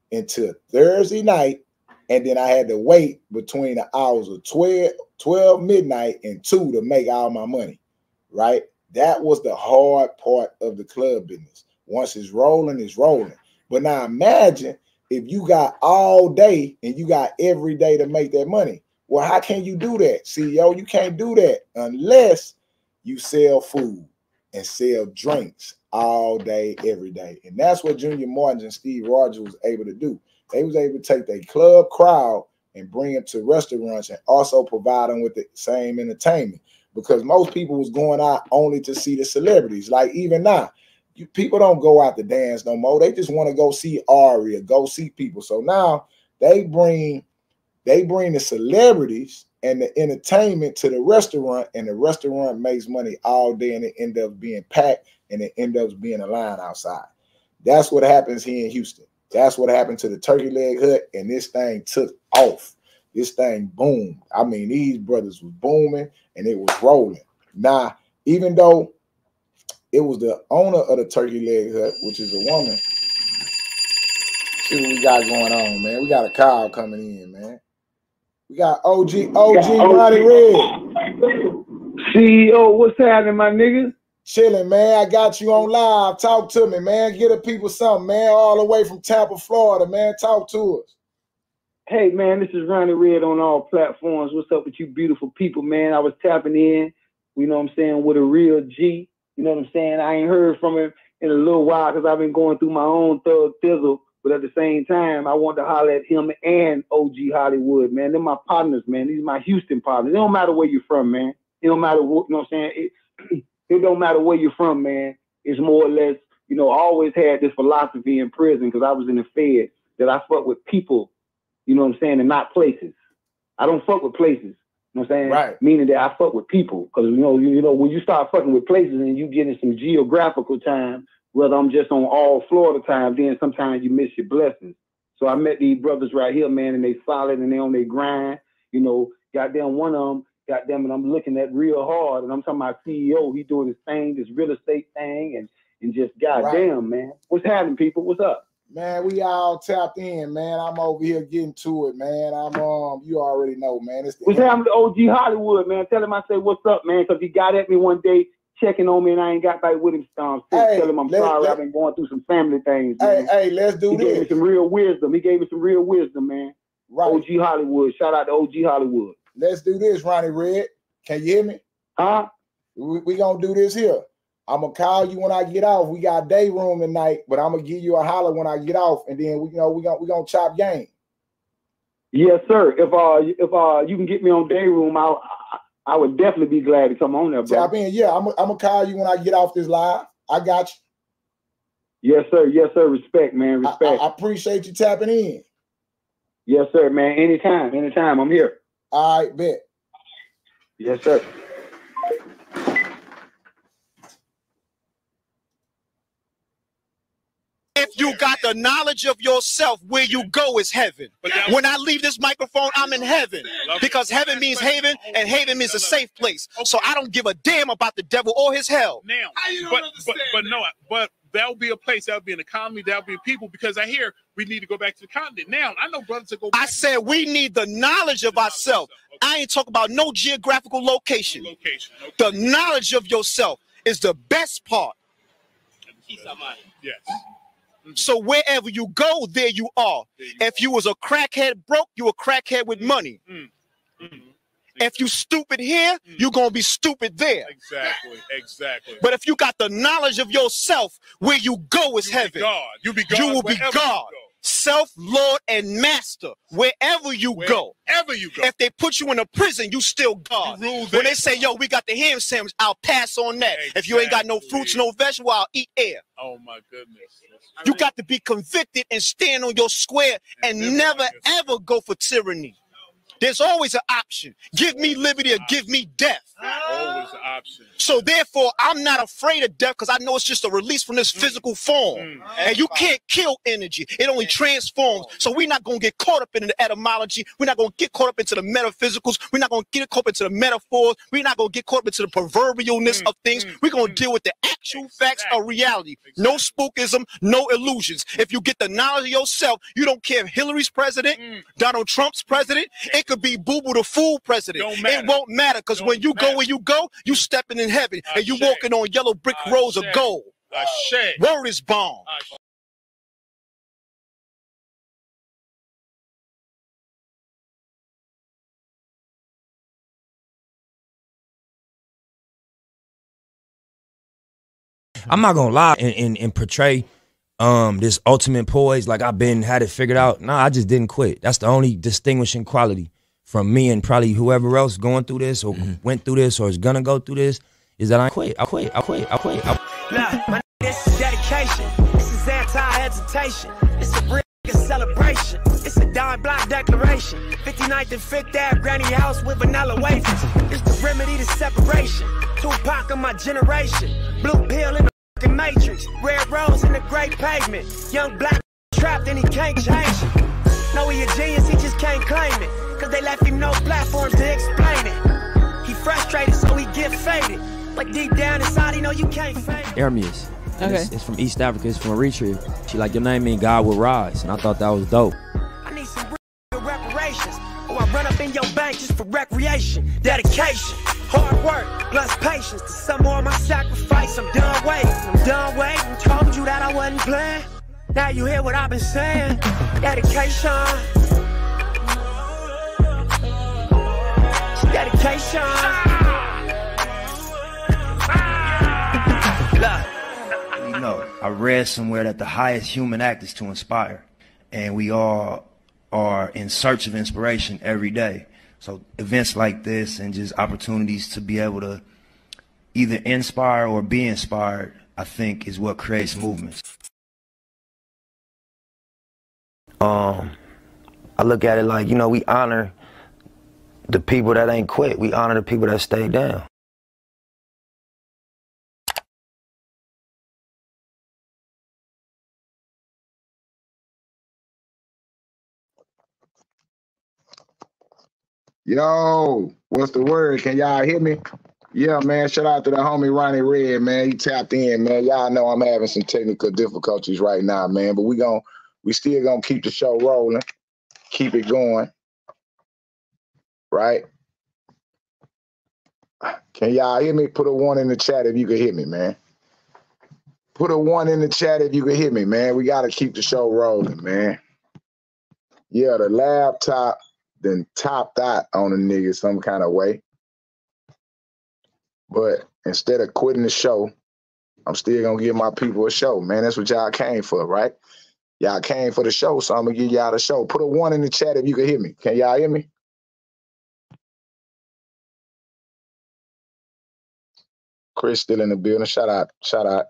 until Thursday night, and then I had to wait between the hours of twelve, twelve midnight and two to make all my money, right? That was the hard part of the club business. Once it's rolling, it's rolling. But now imagine if you got all day and you got every day to make that money. Well, how can you do that? C E O, you can't do that unless you sell food and sell drinks all day, every day. And that's what Junior Martins and Steve Rogers was able to do. They was able to take their club crowd and bring them to restaurants and also provide them with the same entertainment. Because most people was going out only to see the celebrities. Like even now, you, people don't go out to dance no more. They just want to go see Aria, go see people. So now they bring they bring the celebrities and the entertainment to the restaurant, and the restaurant makes money all day, and it ends up being packed, and it ends up being a line outside. That's what happens here in Houston. That's what happened to the Turkey Leg Hut, and this thing took off. This thing boomed. I mean, these brothers was booming, and it was rolling. Now, even though it was the owner of the Turkey Leg Hut, which is a woman, see what we got going on, man. We got a call coming in, man. We got O G, O G Ronnie Red. C E O, what's happening, my niggas? Chilling, man. I got you on live. Talk to me, man. Get the people something, man. All the way from Tampa, Florida, man. Talk to us. Hey, man, this is Ronnie Red on all platforms. What's up with you beautiful people, man? I was tapping in, you know what I'm saying, with a real G. You know what I'm saying? I ain't heard from him in a little while because I've been going through my own thug thizzle. But at the same time, I want to holler at him and O G Hollywood, man. They're my partners, man. These are my Houston partners. It don't matter where you're from, man. It don't matter what, you know what I'm saying? It, it don't matter where you're from, man. It's more or less, you know, I always had this philosophy in prison because I was in the Fed that I fuck with people, you know what I'm saying, and not places. I don't fuck with places, you know what I'm saying? Right. Meaning that I fuck with people. Because, you know, you, you know, when you start fucking with places and you get in some geographical time, whether I'm just on all Florida time, then sometimes you miss your blessings. So I met these brothers right here, man, and they solid and they on their grind. You know, goddamn one of them, goddamn it, I'm looking at real hard, and I'm talking about C E O. He doing his thing, this real estate thing, and and just goddamn, right. Man. What's happening, people? What's up? Man, we all tapped in, man. I'm over here getting to it, man. I'm um, you already know, man. It's the what's happening to O G Hollywood, man? Tell him I say what's up, man, because he got at me one day, checking on me, and I ain't got back with him. Um, hey, tell him I'm let, sorry. Let, I've been going through some family things. Man. Hey, hey, let's do he this. He gave me some real wisdom. He gave me some real wisdom, man. Right. O G Hollywood. Shout out to O G Hollywood. Let's do this, Ronnie Red. Can you hear me? Huh? We, we gonna do this here. I'm gonna call you when I get off. We got day room tonight, but I'm gonna give you a holler when I get off, and then we you know we gonna we gonna chop game. Yes, sir. If uh if uh you can get me on day room, I I would definitely be glad to come on there, bro. Tap in, yeah. I'm, I'm gonna call you when I get off this live. I got you. Yes, sir. Yes, sir. Respect, man. Respect. I, I, I appreciate you tapping in. Yes, sir, man. Anytime, anytime. I'm here. All right, bet. Yes, sir. If you got the knowledge of yourself, where you go is heaven. When I leave this microphone, I'm in heaven. Because heaven means haven, and haven means a safe place. So I don't give a damn about the devil or his hell. Now, but, but, but no, but that'll be a place, that'll be an economy, that'll be a people, because I hear we need to go back to the continent. Now, I know brothers to go back. I said we need the knowledge of ourselves. I ain't talking about no geographical location. Location. Okay. The knowledge of yourself is the best part. Yes. So wherever you go, there you are. There you if are. You was a crackhead broke, you a crackhead with mm. money. Mm. Mm. If you stupid here, mm. you're going to be stupid there. Exactly, exactly. But if you got the knowledge of yourself, where you go is you heaven. Be God. You be God. You will be God. Self, Lord, and Master. Wherever you wherever go. Wherever you go. If they put you in a prison, you still God. You when they say, yo, we got the ham sandwich, I'll pass on that. Exactly. If you ain't got no fruits, no vegetable, I'll eat air. Oh, my goodness. You got to be convicted and stand on your square and, and never, ever go for tyranny. There's always an option. Give me liberty or give me death. Always an option. So therefore, I'm not afraid of death because I know it's just a release from this physical form. Mm. And you can't kill energy. It only transforms. So we're not going to get caught up in the etymology. We're not going to get caught up into the metaphysicals. We're not going to get caught up into the metaphors. We're not going to get caught up into the proverbialness mm. of things. Mm. We're going to deal with the actual exactly. facts of reality. Exactly. No spookism, no illusions. If you get the knowledge of yourself, you don't care if Hillary's president, mm. Donald Trump's president, it could be Boo Boo the Fool president. It won't matter because when you matter. go where you go, you stepping in heaven and you walking on yellow brick roads of gold. Word is bomb. I'm not gonna lie and, and, and portray um, this ultimate poise like I've been had it figured out. Nah, I just didn't quit. That's the only distinguishing quality from me and probably whoever else going through this or mm-hmm. went through this or is gonna go through this is that I quit. I quit. I quit. I quit. I quit. Look, my this is dedication. This is anti-hesitation. It's a real celebration. It's a dime block declaration. fifty-ninth and fifth Ave granny house with vanilla wafers. It's the remedy to separation. Tupac of my generation. Blue pill in the fucking matrix. Red rose in the great pavement. Young black trapped and he can't change it. No, he a genius, he just can't claim it. Cause they left him no platforms to explain it. He frustrated, so he get faded. Like deep down inside, he know you can't fade it. Ermias. Okay. It's, it's from East Africa. It's from Eritrea. She like, your name mean God will rise. And I thought that was dope. I need some real reparations. Or I run up in your bank just for recreation. Dedication, hard work, plus patience. To some more of my sacrifice, I'm done waiting. I'm done waiting. Told you that I wasn't playing. Now you hear what I've been saying. Dedication. Dedication. You know, I read somewhere that the highest human act is to inspire, and we all are in search of inspiration every day. So events like this and just opportunities to be able to either inspire or be inspired, I think, is what creates movements. Um, I look at it like, you know, we honor the people that ain't quit. We honor the people that stay down. Yo, what's the word? Can y'all hear me? Yeah, man, shout out to the homie Ronnie Red, man. He tapped in, man. Y'all know I'm having some technical difficulties right now, man, but we gon' we still gonna keep the show rolling, keep it going, right? Can y'all hear me? Put a one in the chat if you can hear me, man. Put a one in the chat if you can hear me, man. We gotta keep the show rolling, man. Yeah, the laptop then topped out on a nigga some kind of way. But instead of quitting the show, I'm still gonna give my people a show, man. That's what y'all came for, right? Y'all came for the show, so I'm gonna give y'all the show. Put a one in the chat if you can hear me. Can y'all hear me? Chris still in the building. Shout out, shout out.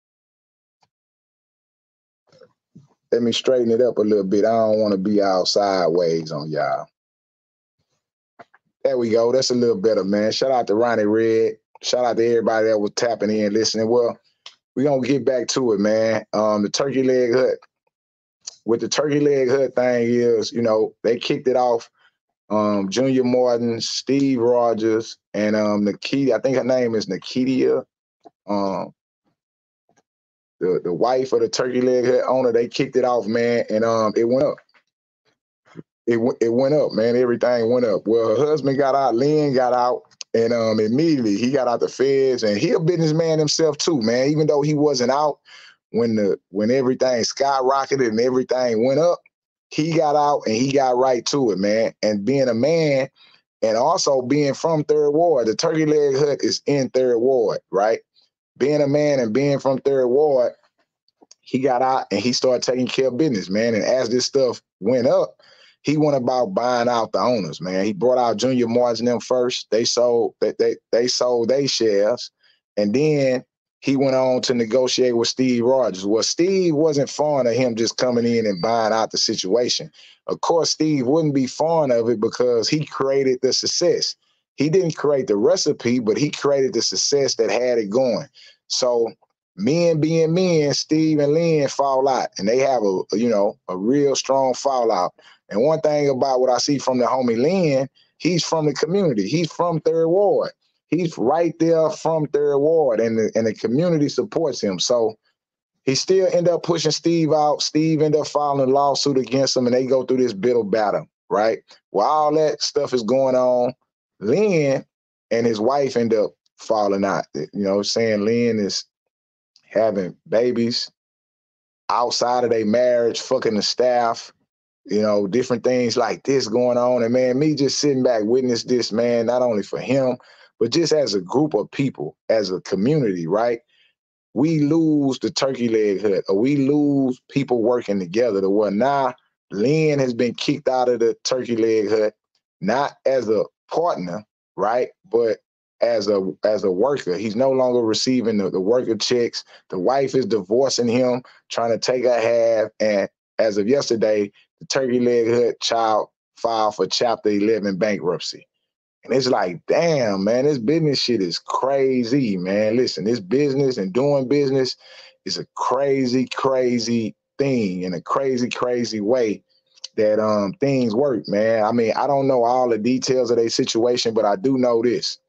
Let me straighten it up a little bit. I don't want to be all sideways on y'all. There we go. That's a little better, man. Shout out to Ronnie Red. Shout out to everybody that was tapping in, listening. Well, we're going to get back to it, man. Um, the Turkey Leg Hut. With the Turkey Leg Hut thing is, you know, they kicked it off. Um, Junior Martin, Steve Rogers, and um, Nikita. I think her name is Nikitia. Um, the, the wife of the Turkey Leg Hut owner, they kicked it off, man, and um, it went up. It, it went up, man. Everything went up. Well, her husband got out, Lynn got out, and um, immediately he got out the feds, and he a businessman himself too, man. Even though he wasn't out when the when everything skyrocketed and everything went up, he got out and he got right to it, man. And being a man and also being from Third Ward, the Turkey Leg Hut is in Third Ward, right? Being a man and being from Third Ward, he got out and he started taking care of business, man. And as this stuff went up, he went about buying out the owners, man. He brought out Junior Martin them first. They sold they they, they sold their shares. And then he went on to negotiate with Steve Rogers. Well, Steve wasn't fond of him just coming in and buying out the situation. Of course, Steve wouldn't be fond of it because he created the success. He didn't create the recipe, but he created the success that had it going. So men being men, Steve and Lynn fall out, and they have a, you know, a real strong fallout. And one thing about what I see from the homie Lynn, he's from the community. He's from Third Ward. He's right there from Third Ward, and the, and the community supports him. So he still end up pushing Steve out. Steve end up filing a lawsuit against him, and they go through this bitter battle, right? While all that stuff is going on, Lynn and his wife end up falling out. You know, saying Lynn is having babies outside of their marriage, fucking the staff, you know, different things like this going on. And, man, me just sitting back witness this, man, not only for him, but just as a group of people, as a community, right? We lose the turkey leg hut, or we lose people working together to where now Lynn has been kicked out of the turkey leg hut, not as a partner, right? But as a as a worker. He's no longer receiving the, the worker checks. The wife is divorcing him, trying to take her half. And as of yesterday, the turkey leg hut child filed for Chapter eleven bankruptcy. And it's like, damn, man, this business shit is crazy, man. Listen, this business and doing business is a crazy, crazy thing, in a crazy, crazy way that um things work, man. I mean, I don't know all the details of their situation, but I do know this.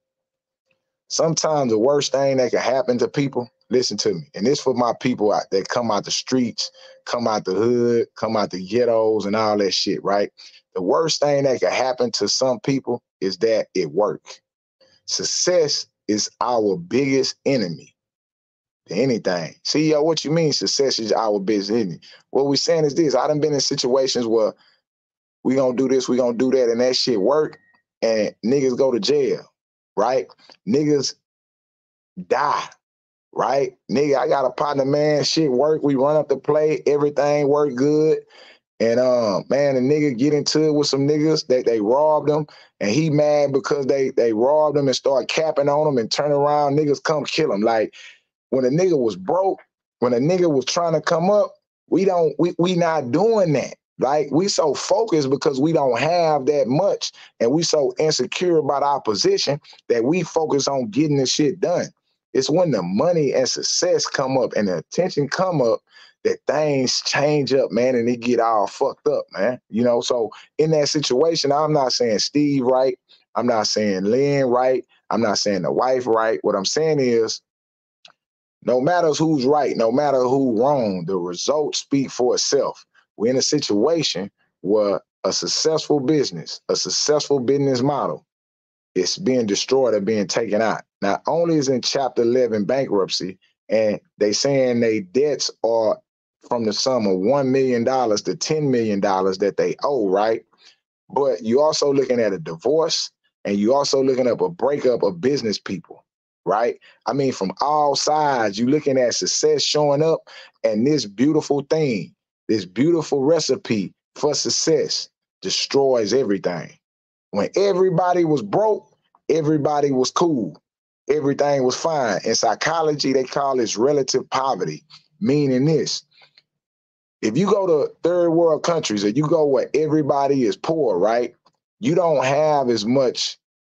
Sometimes the worst thing that can happen to people, listen to me, and this for my people out that come out the streets, come out the hood, come out the ghettos and all that shit, right? The worst thing that can happen to some people is that it works. Success is our biggest enemy to anything. See, yo, what you mean success is our biggest enemy? What we're saying is this. I done been in situations where we gonna do this, we gonna do that, and that shit work, and niggas go to jail, right? Niggas die, right? Nigga, I got a partner, man, shit work, we run up the play, everything work good. And um, man, the nigga get into it with some niggas that they robbed him, and he mad because they they robbed him and start capping on him and turn around, niggas come kill him. Like when a nigga was broke, when a nigga was trying to come up, we don't we we not doing that. Like we so focused because we don't have that much, and we so insecure about our position that we focus on getting this shit done. It's when the money and success come up and the attention come up that things change up, man, and it get all fucked up, man. You know, so in that situation, I'm not saying Steve right. I'm not saying Lynn right. I'm not saying the wife right. What I'm saying is, no matter who's right, no matter who's wrong, the results speak for itself. We're in a situation where a successful business, a successful business model, it's being destroyed or being taken out. Not only is in Chapter eleven bankruptcy, and they saying they debts are from the sum of one million dollars to ten million dollars that they owe, right? But you also looking at a divorce, and you also looking at a breakup of business people, right? I mean, from all sides, you looking at success showing up, and this beautiful thing, this beautiful recipe for success destroys everything. When everybody was broke, everybody was cool. Everything was fine. In psychology, they call this relative poverty, meaning this. If you go to third world countries or you go where everybody is poor, right? You don't have as much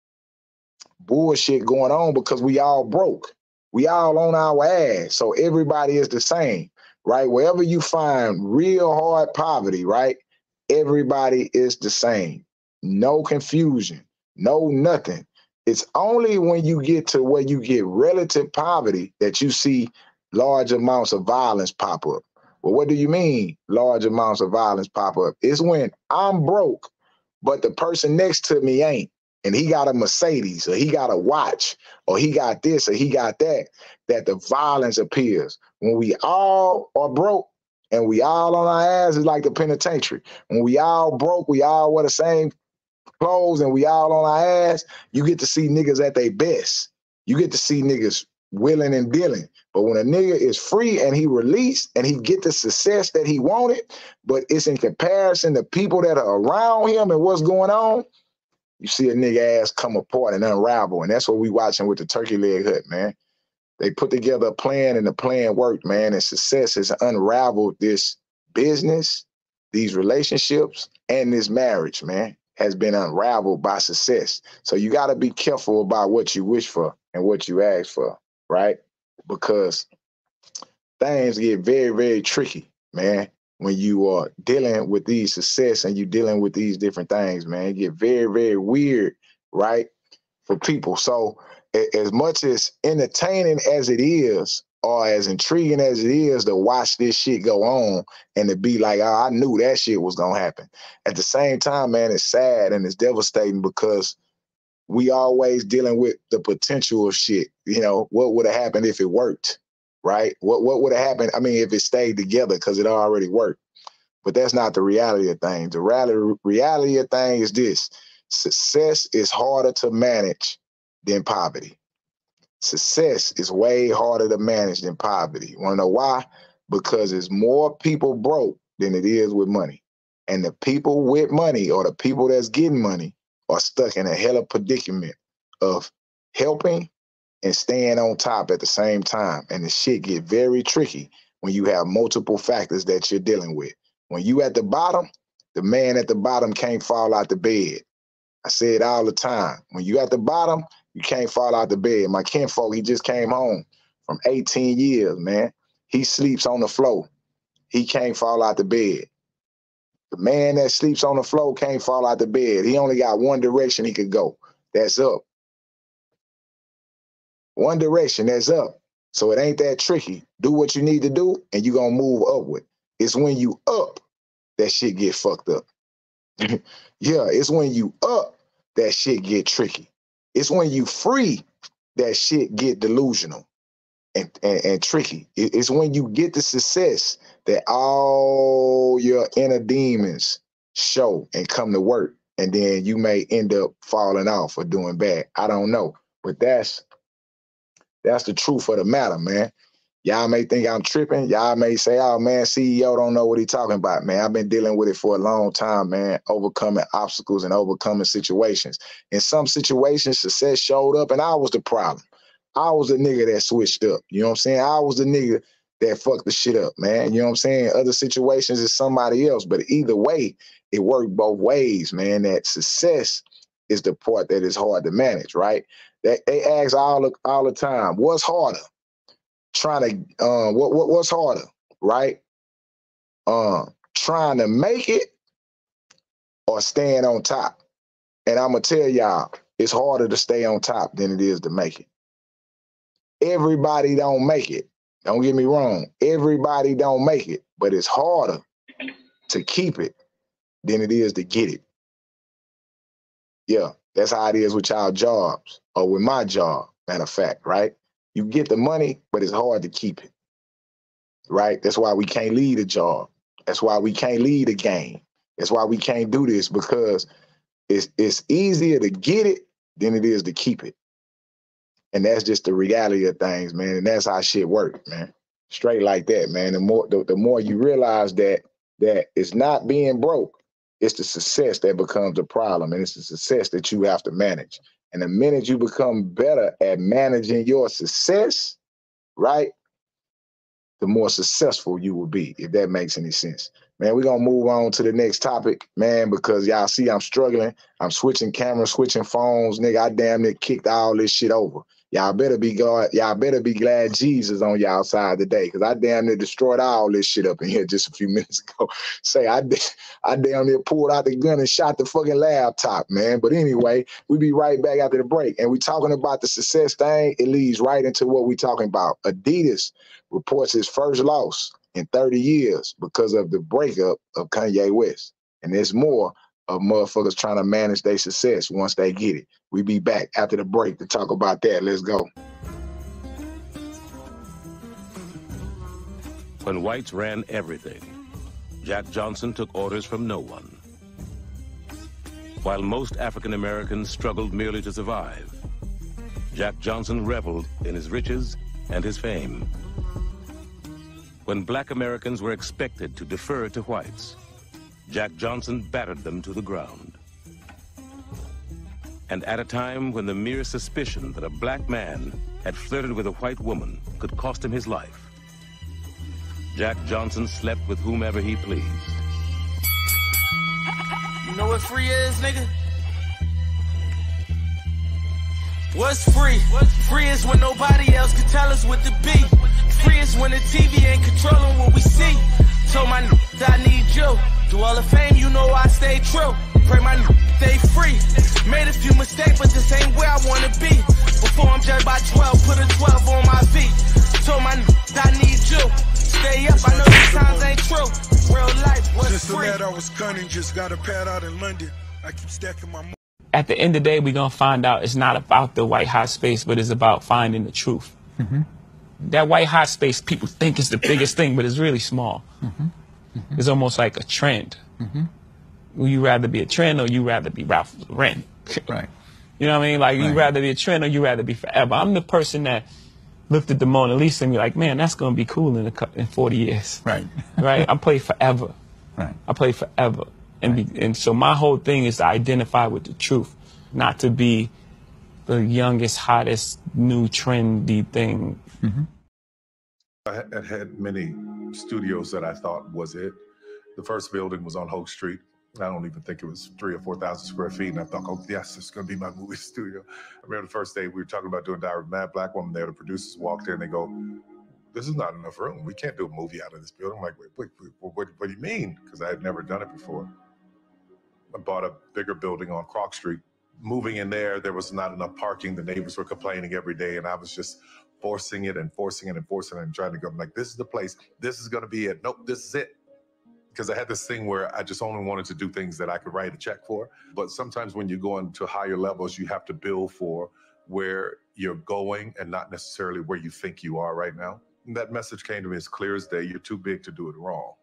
bullshit going on because we all broke. We all on our ass. So everybody is the same, right? Wherever you find real hard poverty, right? Everybody is the same. No confusion, no nothing. It's only when you get to where you get relative poverty that you see large amounts of violence pop up. Well, what do you mean large amounts of violence pop up? It's when I'm broke, but the person next to me ain't, and he got a Mercedes, or he got a watch, or he got this, or he got that, that the violence appears. When we all are broke and we all on our ass, it's like the penitentiary. When we all broke, we all wear the same clothes and we all on our ass, you get to see niggas at their best. You get to see niggas willing and dealing. But when a nigga is free and he released and he get the success that he wanted, but it's in comparison to people that are around him and what's going on, you see a nigga ass come apart and unravel. And that's what we watching with the turkey leg hut, man. They put together a plan, and the plan worked, man. And success has unraveled this business, these relationships, and this marriage, man, has been unraveled by success. So you got to be careful about what you wish for and what you ask for, right? Because things get very, very tricky, man, when you are dealing with these success and you dealing with these different things, man. It get very, very weird, right, for people. So as much as entertaining as it is, or as intriguing as it is to watch this shit go on and to be like, oh, I knew that shit was going to happen. At the same time, man, it's sad and it's devastating because we always dealing with the potential of shit. You know, what would have happened if it worked, right? What what would have happened, I mean, if it stayed together, because it already worked. But that's not the reality of things. The reality, reality of things is this. Success is harder to manage than poverty. Success is way harder to manage than poverty. You want to know why? Because there's more people broke than it is with money. And the people with money, or the people that's getting money, are stuck in a hella predicament of helping and staying on top at the same time. And the shit get very tricky when you have multiple factors that you're dealing with. When you at the bottom, the man at the bottom can't fall out the bed. I say it all the time. When you at the bottom, you can't fall out the bed. My kinfolk, he just came home from eighteen years, man. He sleeps on the floor. He can't fall out the bed. The man that sleeps on the floor can't fall out the bed. He only got one direction he could go. That's up. One direction, that's up. So it ain't that tricky. Do what you need to do, and you're going to move upward. It's when you up that shit get fucked up. Yeah, it's when you up that shit get tricky. It's when you free that shit get delusional and, and, and tricky. It, it's when you get the success that all your inner demons show and come to work. And then you may end up falling off or doing bad. I don't know. But that's that's the truth of the matter, man. Y'all may think I'm tripping. Y'all may say, oh, man, C E O don't know what he's talking about, man. I've been dealing with it for a long time, man, overcoming obstacles and overcoming situations. In some situations, success showed up, and I was the problem. I was the nigga that switched up. You know what I'm saying? I was the nigga that fucked the shit up, man. You know what I'm saying? Other situations is somebody else. But either way, it worked both ways, man. That success is the part that is hard to manage, right? That they ask all the, all the time, what's harder? Trying to, uh, what, what what's harder, right? Uh, trying to make it or staying on top. And I'm going to tell y'all, it's harder to stay on top than it is to make it. Everybody don't make it. Don't get me wrong. Everybody don't make it, but it's harder to keep it than it is to get it. Yeah, that's how it is with y'all jobs, or with my job, matter of fact, right? You get the money, but it's hard to keep it, right? That's why we can't lead a job. That's why we can't lead a game. That's why we can't do this, because it's, it's easier to get it than it is to keep it. And that's just the reality of things, man. And that's how shit works, man. Straight like that, man. The more the, the more you realize that that it's not being broke, it's the success that becomes the problem, and it's the success that you have to manage. And the minute you become better at managing your success, right, the more successful you will be, if that makes any sense. Man, we're going to move on to the next topic, man, because y'all see I'm struggling. I'm switching cameras, switching phones. Nigga, I damn near kicked all this shit over. Y'all better be glad, y'all better be glad Jesus on y'all side today, because I damn near destroyed all this shit up in here just a few minutes ago. Say, I, I damn near pulled out the gun and shot the fucking laptop, man. But anyway, we be right back after the break. And we talking about the success thing. It leads right into what we talking about. Adidas reports its first loss in thirty years because of the breakup of Kanye West. And there's more of motherfuckers trying to manage their success once they get it. We be back after the break to talk about that. Let's go. When whites ran everything, Jack Johnson took orders from no one. While most African Americans struggled merely to survive, Jack Johnson reveled in his riches and his fame. When black Americans were expected to defer to whites, Jack Johnson battered them to the ground. and at a time when the mere suspicion that a black man had flirted with a white woman could cost him his life, Jack Johnson slept with whomever he pleased. You know what free is, nigga? What's free? Free is when nobody else can tell us what to be. Free is when the T V ain't controlling what we see. Told my n I need you. Through all the fame, you know I stay true. Pray my n stay free. Made a few mistakes, but this ain't where I wanna be. Before I'm judged by twelve, put a twelve on my feet. Told my n I need you. Stay up, I know these times ain't true. Real life was Since free. the lad I was gunning, just got a pad out in London. I keep stacking my money. At the end of the day, we're going to find out it's not about the white hot space, but it's about finding the truth. Mm-hmm. That white hot space, people think is the biggest thing, but it's really small. Mm-hmm. Mm-hmm. It's almost like a trend. Mm-hmm. Would you rather be a trend or you rather be Ralph Lauren? Right. You know what I mean? Like, Right. you rather be a trend or you rather be forever. I'm the person that looked at the Mona Lisa and be like, man, that's going to be cool in, a, cou- in forty years. Right. Right? I play forever. Right. I play forever. And, be, and so my whole thing is to identify with the truth, not to be the youngest, hottest, new, trendy thing. Mm-hmm. I had had many studios that I thought was it. The first building was on Hoke Street. I don't even think it was three or four thousand square feet. And I thought, oh, yes, it's going to be my movie studio. I remember the first day we were talking about doing Diary of a Mad Black Woman there. The producers walked in and they go, this is not enough room. We can't do a movie out of this building. I'm like, wait, wait, wait what, what do you mean? Because I had never done it before. I bought a bigger building on Croc Street. Moving in there, there was not enough parking. The neighbors were complaining every day, and I was just forcing it and forcing it and forcing it and trying to go. I'm like, this is the place. This is going to be it. Nope, this is it. Because I had this thing where I just only wanted to do things that I could write a check for. But sometimes when you go into higher levels, you have to build for where you're going and not necessarily where you think you are right now. And that message came to me as clear as day. You're too big to do it wrong.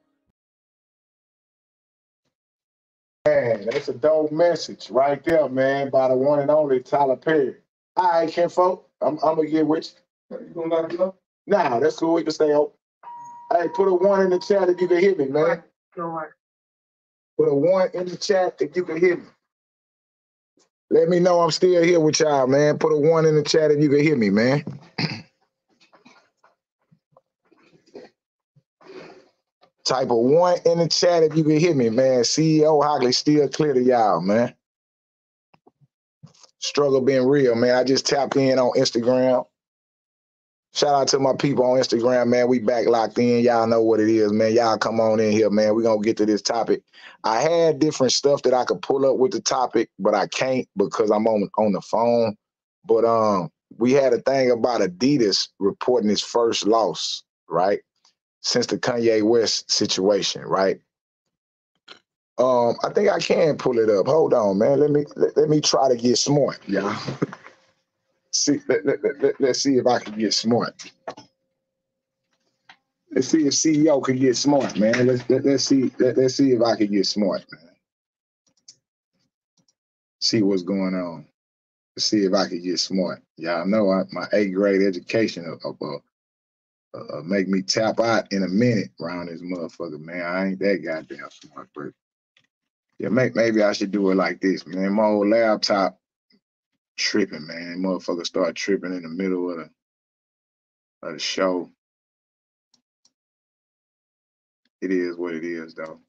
Man, that's a dope message right there, man, by the one and only Tyler Perry. All right, kinfolk, I'm, I'm gonna get with you. You gonna let it go? Nah, that's cool. We can stay open. Hey, put a one in the chat if you can hear me, man. Put a one in the chat if you can hear me. Let me know I'm still here with y'all, man. Put a one in the chat if you can hear me, man. Type of one in the chat if you can hear me, man. C E O Hockley still clear to y'all, man. Struggle being real, man. I just tapped in on Instagram. Shout out to my people on Instagram, man. We back locked in. Y'all know what it is, man. Y'all come on in here, man. We're going to get to this topic. I had different stuff that I could pull up with the topic, but I can't because I'm on, on the phone. But um, we had a thing about Adidas reporting his first loss, right? Since the Kanye West situation, right? Um, I think I can pull it up. Hold on, man. Let me let, let me try to get smart, y'all. see, let, let, let, let's see if I can get smart. Let's see if C E O can get smart, man. Let's let, let's see let, let's see if I can get smart, man. See what's going on. Let's see if I can get smart. Y'all know I, my eighth grade education of, of uh, Uh, make me tap out in a minute around this motherfucker, man. I ain't that goddamn smart, but yeah, may, maybe I should do it like this, man. My old laptop tripping, man. Motherfucker start tripping in the middle of the, of the show. It is what it is, though.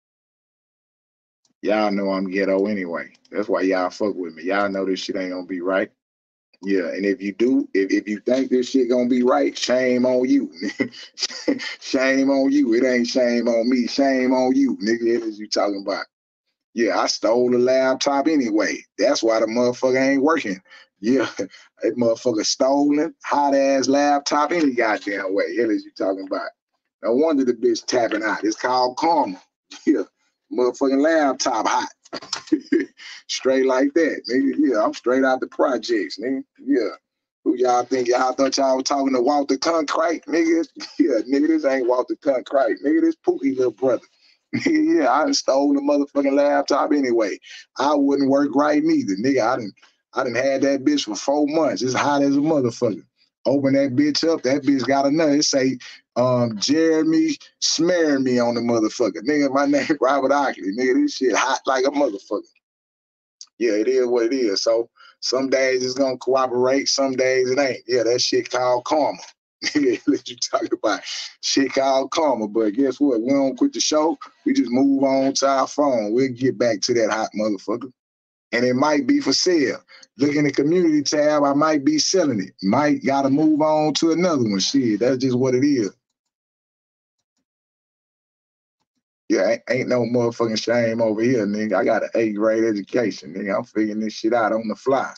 Y'all know I'm ghetto anyway. That's why y'all fuck with me. Y'all know this shit ain't gonna be right. Yeah, and if you do, if, if you think this shit gonna be right, shame on you. Shame on you. It ain't shame on me. Shame on you, nigga. What is you talking about? Yeah, I stole the laptop anyway. That's why the motherfucker ain't working. Yeah, that motherfucker stolen, hot ass laptop any goddamn way. What is you talking about? No wonder the bitch tapping out. It's called karma. Yeah, motherfucking laptop hot. Straight like that, nigga. Yeah, I'm straight out the projects, nigga. Yeah. Who y'all think? Y'all thought y'all was talking to Walter Concrete, nigga? Yeah, nigga, this ain't Walter Concrete. Nigga, this Pookie little brother. Yeah, I done stole the motherfucking laptop anyway. I wouldn't work right neither, nigga. I done, I done had that bitch for four months. It's hot as a motherfucker. Open that bitch up. That bitch got a nut. It say, um, Jeremy smearing me on the motherfucker. Nigga, my name Robert Ockley. Nigga, this shit hot like a motherfucker. Yeah, it is what it is. So some days it's gonna cooperate, some days it ain't. Yeah, that shit called karma. Let you talk about shit called karma. But guess what? We don't quit the show. We just move on to our phone. We'll get back to that hot motherfucker. And it might be for sale. Look in the community tab, I might be selling it. Might gotta move on to another one. Shit, that's just what it is. Yeah, ain't, ain't no motherfucking shame over here, nigga. I got an eighth grade education, nigga. I'm figuring this shit out on the fly.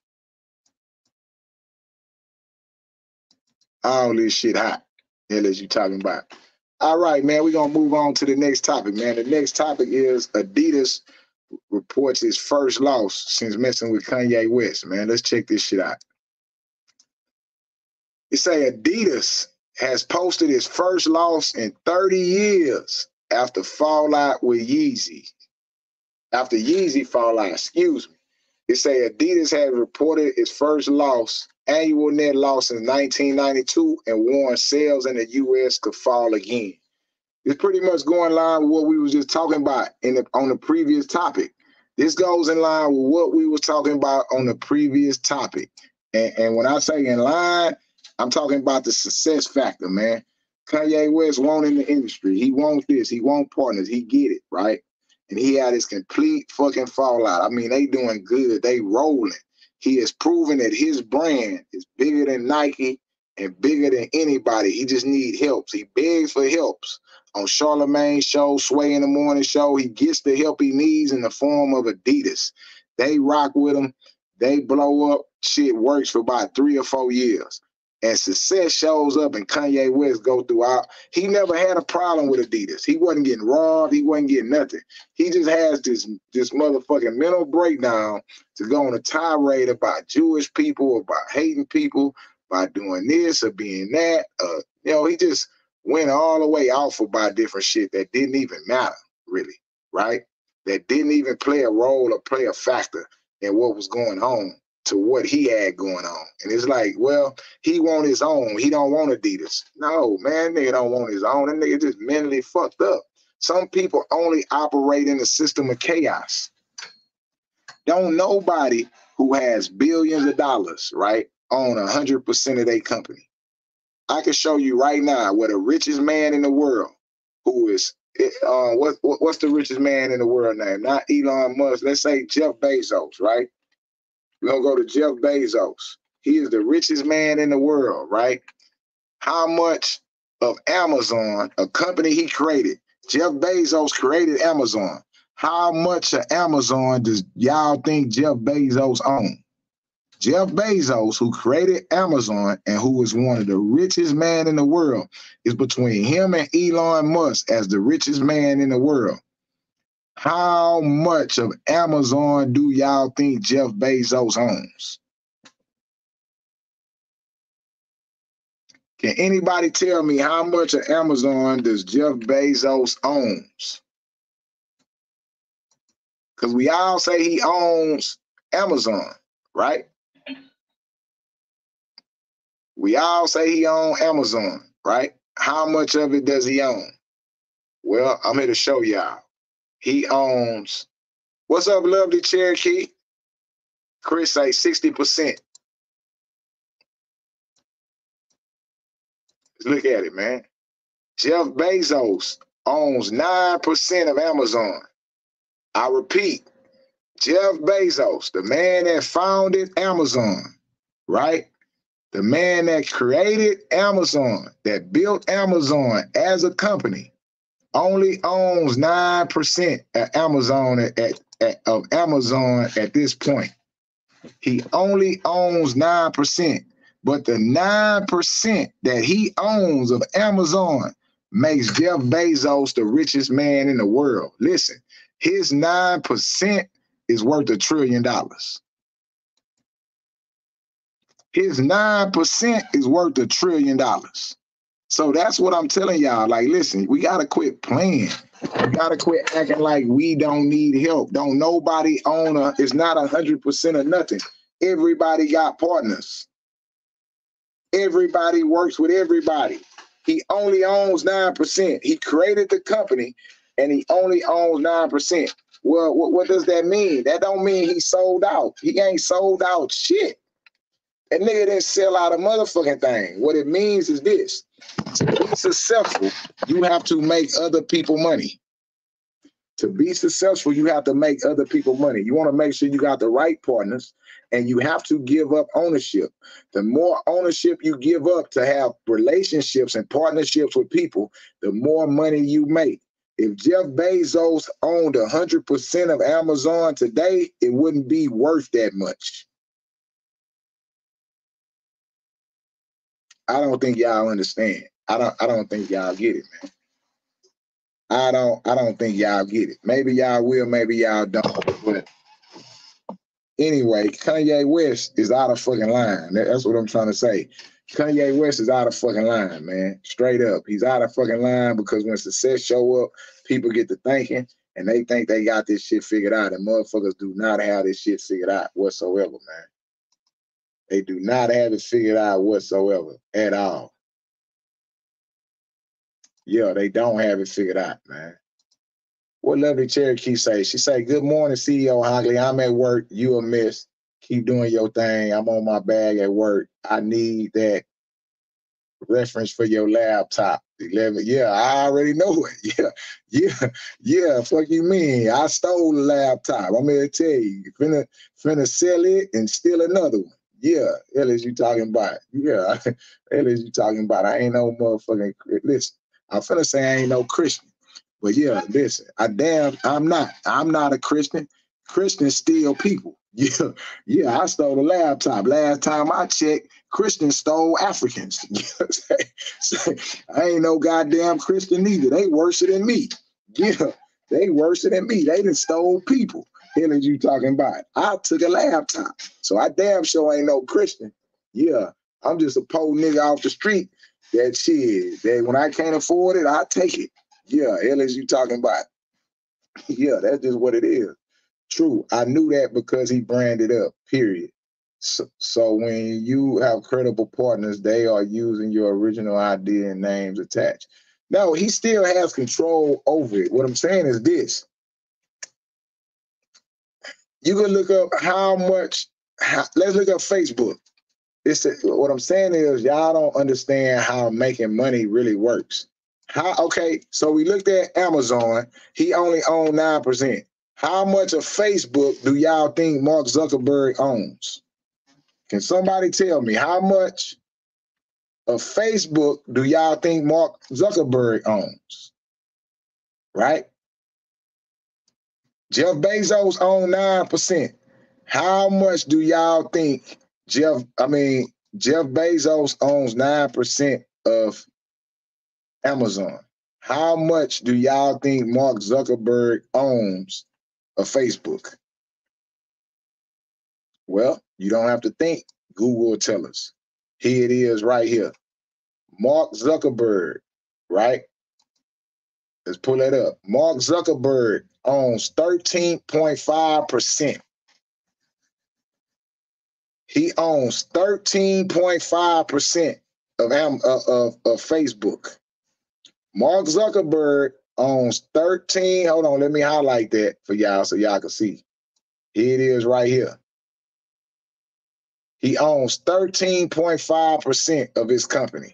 All this shit hot. Hell is you talking about? All right, man, we're gonna move on to the next topic, man. The next topic is Adidas reports its first loss since messing with Kanye West, man. Let's check this shit out. It say Adidas has posted its first loss in thirty years after fallout with Yeezy. After Yeezy fallout, excuse me. It say Adidas has reported its first loss, annual net loss since nineteen ninety-two, and warned sales in the U S could fall again. It's pretty much going in line with what we was just talking about in the, on the previous topic. This goes in line with what we was talking about on the previous topic. And, and when I say in line, I'm talking about the success factor, man. Kanye West won't in the industry. He wants this. He wants partners. He get it, right? And he had his complete fucking fallout. I mean, they doing good. They rolling. He has proven that his brand is bigger than Nike and bigger than anybody. He just need helps. He begs for helps. On Charlemagne's show, Sway in the Morning show, he gets the help he needs in the form of Adidas. They rock with him. They blow up. Shit works for about three or four years. And success shows up and Kanye West go throughout. He never had a problem with Adidas. He wasn't getting robbed. He wasn't getting nothing. He just has this, this motherfucking mental breakdown to go on a tirade about Jewish people, about hating people, about doing this or being that. Uh, you know, he just went all the way off about different shit that didn't even matter, really, right? That didn't even play a role or play a factor in what was going on to what he had going on. And it's like, well, he want his own. He don't want Adidas. No, man, nigga don't want his own. That nigga just mentally fucked up. Some people only operate in a system of chaos. Don't nobody who has billions of dollars, right, own one hundred percent of their company. I can show you right now what the richest man in the world, who is, uh, what, what what's the richest man in the world name? Not Elon Musk. Let's say Jeff Bezos, right? We're going to go to Jeff Bezos. He is the richest man in the world, right? How much of Amazon, a company he created, Jeff Bezos created Amazon. How much of Amazon does y'all think Jeff Bezos own? Jeff Bezos, who created Amazon and who is one of the richest men in the world, is between him and Elon Musk as the richest man in the world. How much of Amazon do y'all think Jeff Bezos owns? Can anybody tell me how much of Amazon does Jeff Bezos owns? Because we all say he owns Amazon, right? We all say he owns Amazon, right? How much of it does he own? Well, I'm here to show y'all. He owns, what's up, lovely Cherokee? Chris say sixty percent. Look at it, man. Jeff Bezos owns nine percent of Amazon. I repeat, Jeff Bezos, the man that founded Amazon, right? The man that created Amazon, that built Amazon as a company, only owns nine percent of Amazon at, at, at, of Amazon at this point. He only owns nine percent, but the nine percent that he owns of Amazon makes Jeff Bezos the richest man in the world. Listen, his nine percent is worth a trillion dollars. His nine percent is worth a trillion dollars. So that's what I'm telling y'all. Like, listen, we got to quit playing. We got to quit acting like we don't need help. Don't nobody own a, it's not one hundred percent of nothing. Everybody got partners. Everybody works with everybody. He only owns nine percent. He created the company and he only owns nine percent. Well, what, what does that mean? That don't mean he sold out. He ain't sold out shit. That nigga didn't sell out a motherfucking thing. What it means is this. To be successful, you have to make other people money. To be successful, you have to make other people money. You want to make sure you got the right partners, and you have to give up ownership. The more ownership you give up to have relationships and partnerships with people, the more money you make. If Jeff Bezos owned one hundred percent of Amazon today, it wouldn't be worth that much. I don't think y'all understand. I don't I don't think y'all get it, man. I don't I don't think y'all get it. Maybe y'all will, maybe y'all don't. But anyway, Kanye West is out of fucking line. That's what I'm trying to say. Kanye West is out of fucking line, man. Straight up. He's out of fucking line because when success show up, people get to thinking and they think they got this shit figured out. And motherfuckers do not have this shit figured out whatsoever, man. They do not have it figured out whatsoever at all. Yeah, they don't have it figured out, man. What lovely Cherokee say? She say, good morning, C E O Hockley. I'm at work. You a miss. Keep doing your thing. I'm on my bag at work. I need that reference for your laptop. eleven. Yeah, I already know it. Yeah, yeah, yeah. Fuck you mean? I stole the laptop. I'm here to tell you. Finna, finna sell it and steal another one. Yeah, hell is you talking about? Yeah, hell is you talking about? I ain't no motherfucking, listen, I'm finna say I ain't no Christian. But yeah, listen, I damn, I'm not. I'm not a Christian. Christians steal people. Yeah, yeah, I stole the laptop. Last time I checked, Christians stole Africans. So, I ain't no goddamn Christian either. They worse than me. Yeah, they worse than me. They done stole people. Hell is you talking about? I took a laptop. So I damn sure ain't no Christian. Yeah, I'm just a poor nigga off the street. That shit, that when I can't afford it, I take it. Yeah, hell is you talking about? Yeah, that's just what it is. True, I knew that because he branded up, period. So, so when you have credible partners, they are using your original idea and names attached. No, he still has control over it. What I'm saying is this. You can look up how much, how, let's look up Facebook. It's a, what I'm saying is y'all don't understand how making money really works. How? Okay, so we looked at Amazon. He only owned nine percent. How much of Facebook do y'all think Mark Zuckerberg owns? Can somebody tell me how much of Facebook do y'all think Mark Zuckerberg owns? Right? Jeff Bezos owns nine percent. How much do y'all think Jeff, I mean, Jeff Bezos owns nine percent of Amazon? How much do y'all think Mark Zuckerberg owns of Facebook? Well, you don't have to think. Google will tell us. Here it is right here. Mark Zuckerberg, right? Let's pull that up. Mark Zuckerberg owns thirteen point five percent. He owns thirteen point five percent of, of, of, of Facebook. Mark Zuckerberg owns thirteen. Hold on, let me highlight that for y'all so y'all can see. Here it is right here. He owns thirteen point five percent of his company.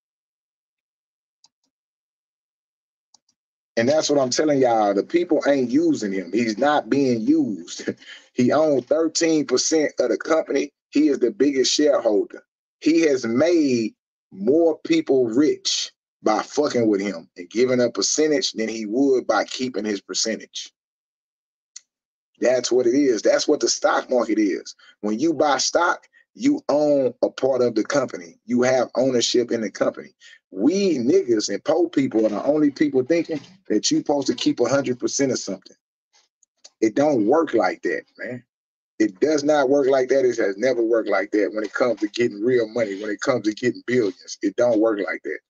And that's what I'm telling y'all. The people ain't using him. He's not being used. He owns thirteen percent of the company. He is the biggest shareholder. He has made more people rich by fucking with him and giving a percentage than he would by keeping his percentage. That's what it is. That's what the stock market is. When you buy stock, you own a part of the company. You have ownership in the company. We niggas and poor people are the only people thinking that you're supposed to keep one hundred percent of something. It don't work like that, man. It does not work like that. It has never worked like that when it comes to getting real money, when it comes to getting billions. It don't work like that.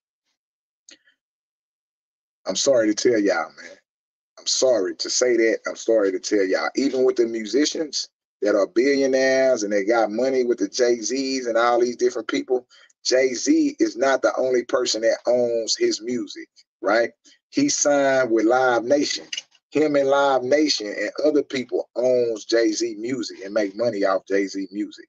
I'm sorry to tell y'all, man. I'm sorry to say that. I'm sorry to tell y'all. Even with the musicians that are billionaires and they got money with the Jay-Z's and all these different people, Jay-Z is not the only person that owns his music, right? He signed with Live Nation. him and Live Nation and other people owns Jay-Z music and make money off Jay-Z music.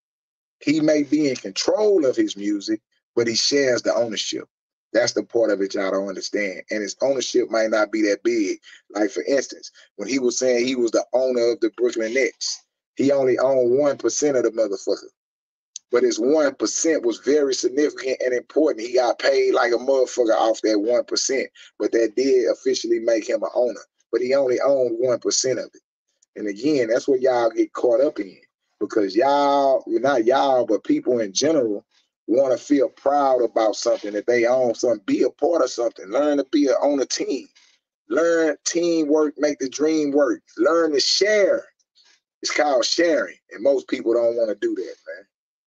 He may be in control of his music, but he shares the ownership. That's the part of it y'all don't understand. And his ownership might not be that big. Like, for instance, when he was saying he was the owner of the Brooklyn Nets, he only owned one percent of the motherfucker. But his one percent was very significant and important. He got paid like a motherfucker off that one percent, but that did officially make him an owner. But he only owned one percent of it. And again, that's what y'all get caught up in. Because y'all, well, not y'all, but people in general want to feel proud about something that they own, something, be a part of something. Learn to be a, on a team. Learn teamwork, make the dream work. Learn to share. It's called sharing. And most people don't want to do that, man.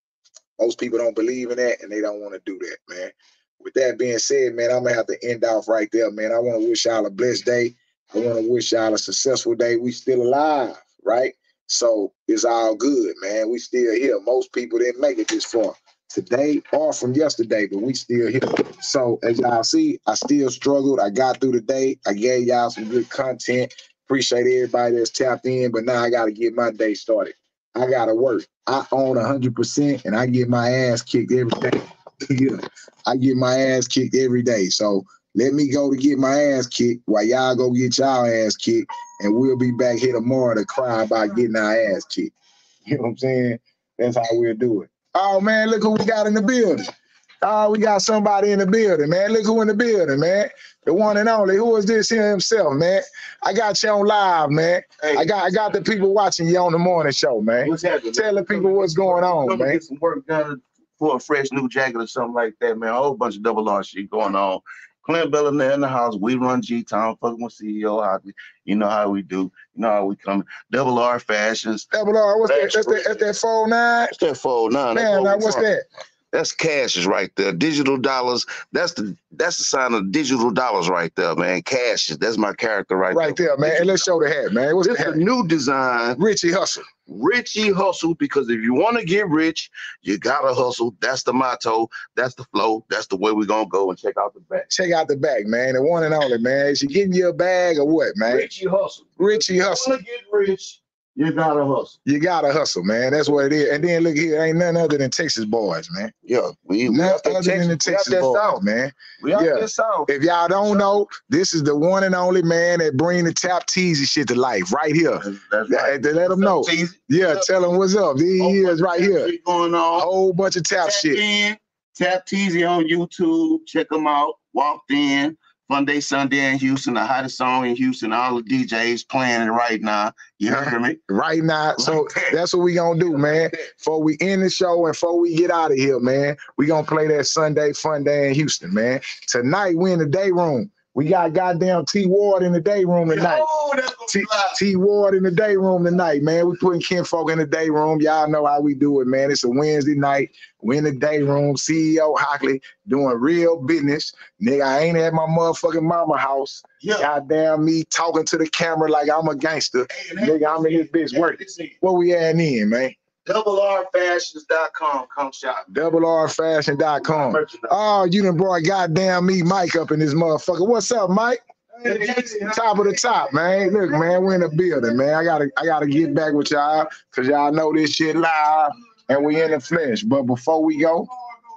Most people don't believe in that, and they don't want to do that, man. With that being said, man, I'm going to have to end off right there, man. I want to wish y'all a blessed day. I want to wish y'all a successful day. We still alive, right? So it's all good, man. We still here. Most people didn't make it this far today or from yesterday, but we still here. So as y'all see, I still struggled. I got through the day. I gave y'all some good content. Appreciate everybody that's tapped in, but now I got to get my day started. I got to work. I own one hundred percent, and I get my ass kicked every day. Yeah. I get my ass kicked every day. So let me go to get my ass kicked while y'all go get y'all ass kicked, and we'll be back here tomorrow to cry about getting our ass kicked. You know what I'm saying? That's how we'll do it. Oh, man, look who we got in the building. Oh, we got somebody in the building, man. Look who in the building, man. The one and only. Who is this here himself, man? I got you on live, man. Hey, I got I got the people watching you on the morning show, man. What's happening? Tell the people what's going on, Come man. Get some work done for a fresh new jacket or something like that, man. A whole bunch of double R shit going on. Clint Billionaire in the house. We run G-Town, fucking with C E O Hockey. You know how we do. You know how we come. Double R Fashions. Double R, what's that? That's that, that's that fold nine? That's that fold nine. Man, now what's that? That's cashes right there. Digital dollars. That's the that's the sign of digital dollars right there, man. Cashes. That's my character right, right there. Right there, man. And let's show the hat, man. What's this the hat? A new design. Richie Hustle. Richie Hustle, because if you want to get rich, you gotta hustle. That's the motto. That's the flow. That's the way we're gonna go. And check out the back. Check out the back, man. The one and only, man. Is you getting your bag or what, man? Richie Hustle. Richie Hustle. If you want to get rich, you gotta hustle. You gotta hustle, man. That's what it is. And then look here, ain't nothing other than Texas boys, man. Yeah, we, we nothing other than the Texas boys, south, man. We out yeah. there south. If y'all don't know, this is the one and only man that bring the Tap Teasy shit to life, right here. That's, that's right. They let them know. Teasy. Yeah, tell them what's up. He is right here. Going on. Whole bunch of tap, tap shit. In, Tap Teasy on YouTube. Check them out. Walked in. Fun Day Sunday in Houston, the hottest song in Houston. All the D Js playing it right now. You heard me? Right now. So that's what we gonna do, man. Before we end the show and before we get out of here, man, we gonna play that Sunday Fun Day in Houston, man. Tonight we in the day room. We got goddamn T Ward in the day room tonight. T, T Ward in the day room tonight, man. We putting kinfolk in the day room. Y'all know how we do it, man. It's a Wednesday night. We in the day room. C E O Hockley doing real business. Nigga, I ain't at my motherfucking mama house. Yeah. Goddamn me talking to the camera like I'm a gangster. Hey, nigga, I'm in his bitch working. What we adding in, man? double R fashions dot com. Come shop. double R fashion dot com. Oh, you done brought goddamn me Mike up in this motherfucker. What's up, Mike? Hey, top of the top, man. Look, man, we're in the building, man. I gotta I gotta get back with y'all because y'all know this shit live and we in the flesh. But before we go,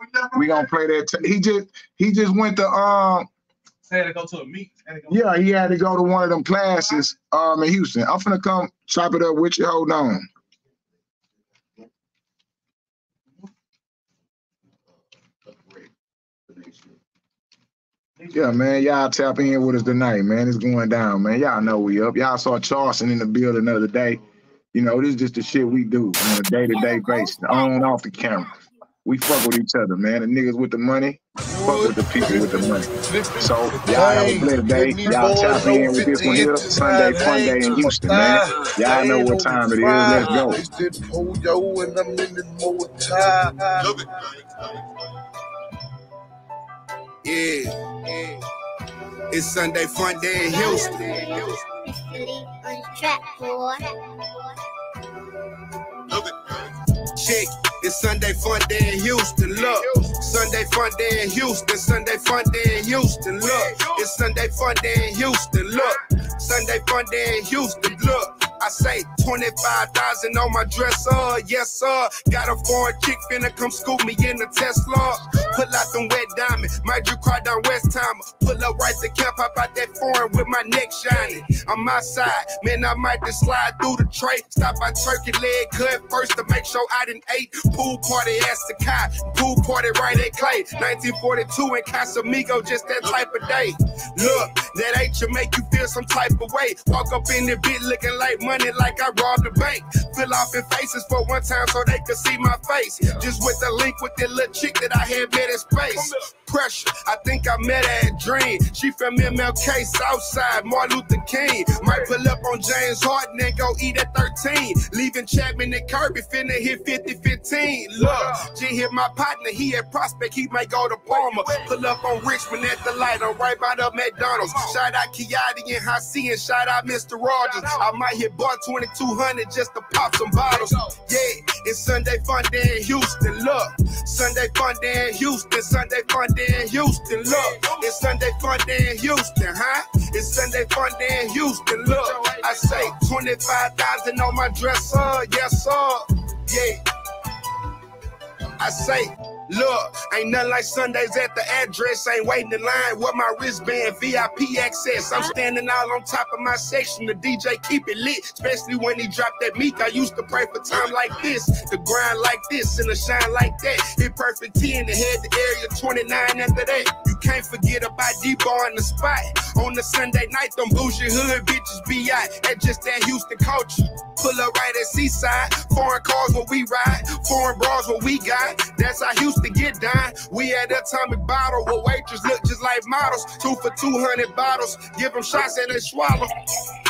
we gonna play that. T- he just he just went to um Had to go to a meet. Yeah, he had to go to one of them classes um in Houston. I'm finna come chop it up with you. Hold on. Yeah, man, y'all tap in with us tonight, man. It's going down, man. Y'all know we up. Y'all saw Charleston in the building the other day. You know, this is just the shit we do on a day-to-day basis, on and off the camera. We fuck with each other, man. The niggas with the money, fuck with the people with the money. So, y'all have a blessed day. Y'all tap in with this one here, Sunday Fun Day in Houston, man. Y'all know what time it is. Let's go. Yeah, it's Sunday Fun Day in Houston. Check, it's Sunday Fun Day in Houston. Look, Sunday Fun Day in Houston. Sunday Fun Day in Houston. Look, it's Sunday Fun Day in Houston. Look, Sunday fun day in Houston. Look, I say twenty-five thousand on my dresser, yes sir. Got a foreign chick finna come scoop me in the Tesla. Pull out them wet diamonds, might you cry down West Timer. Pull up right to camp, hop out that foreign with my neck shining. On my side, man, I might just slide through the tray. Stop by turkey leg cut first to make sure I didn't ate. Pool party at Sakai, pool party right at Clay. nineteen forty-two in Casamigo, just that type of day. Look, that H will make you feel some type of way. Walk up in the bit looking like money like I robbed a bank. Fill off in faces for one time so they could see my face. Just with the link with that little chick that I had met in space. Pressure, I think I met her at Dream. She from M L K, Southside, Martin Luther King. Might pull up on James Harden and go eat at thirteen. Leaving Chapman and Kirby, finna hit fifty fifteen. Look, G hit my partner, he at Prospect, he might go to Palmer. Pull up on Richmond at the light, I'm right by the McDonald's. Shout out Kiati and Hassi and shout out Mister Rogers. I might hit bar twenty-two hundred just to pop some bottles. Yeah, it's Sunday fun day in Houston. Look, Sunday fun day in Houston. Sunday fun day in Houston. Look, it's Sunday fun day in Houston, huh? It's Sunday fun day in Houston. Look, I say twenty-five thousand on my dresser, yes sir. Yeah, I say. Look, ain't nothing like Sundays at the address. Ain't waiting in line with my wristband, V I P access. I'm standing out on top of my section. The D J keep it lit, especially when he dropped that meek. I used to pray for time like this, the grind like this, and the shine like that. Hit perfect ten to head to area twenty-nine after that. You can't forget about D-Bar in the spot. On the Sunday night, them bougie hood bitches be out at just that Houston culture. Pull up right at Seaside. Foreign cars when we ride, foreign bras when we got. That's how Houston get down. We had atomic bottle where waitress look just like models. Two for two hundred bottles. Give them shots and they swallow.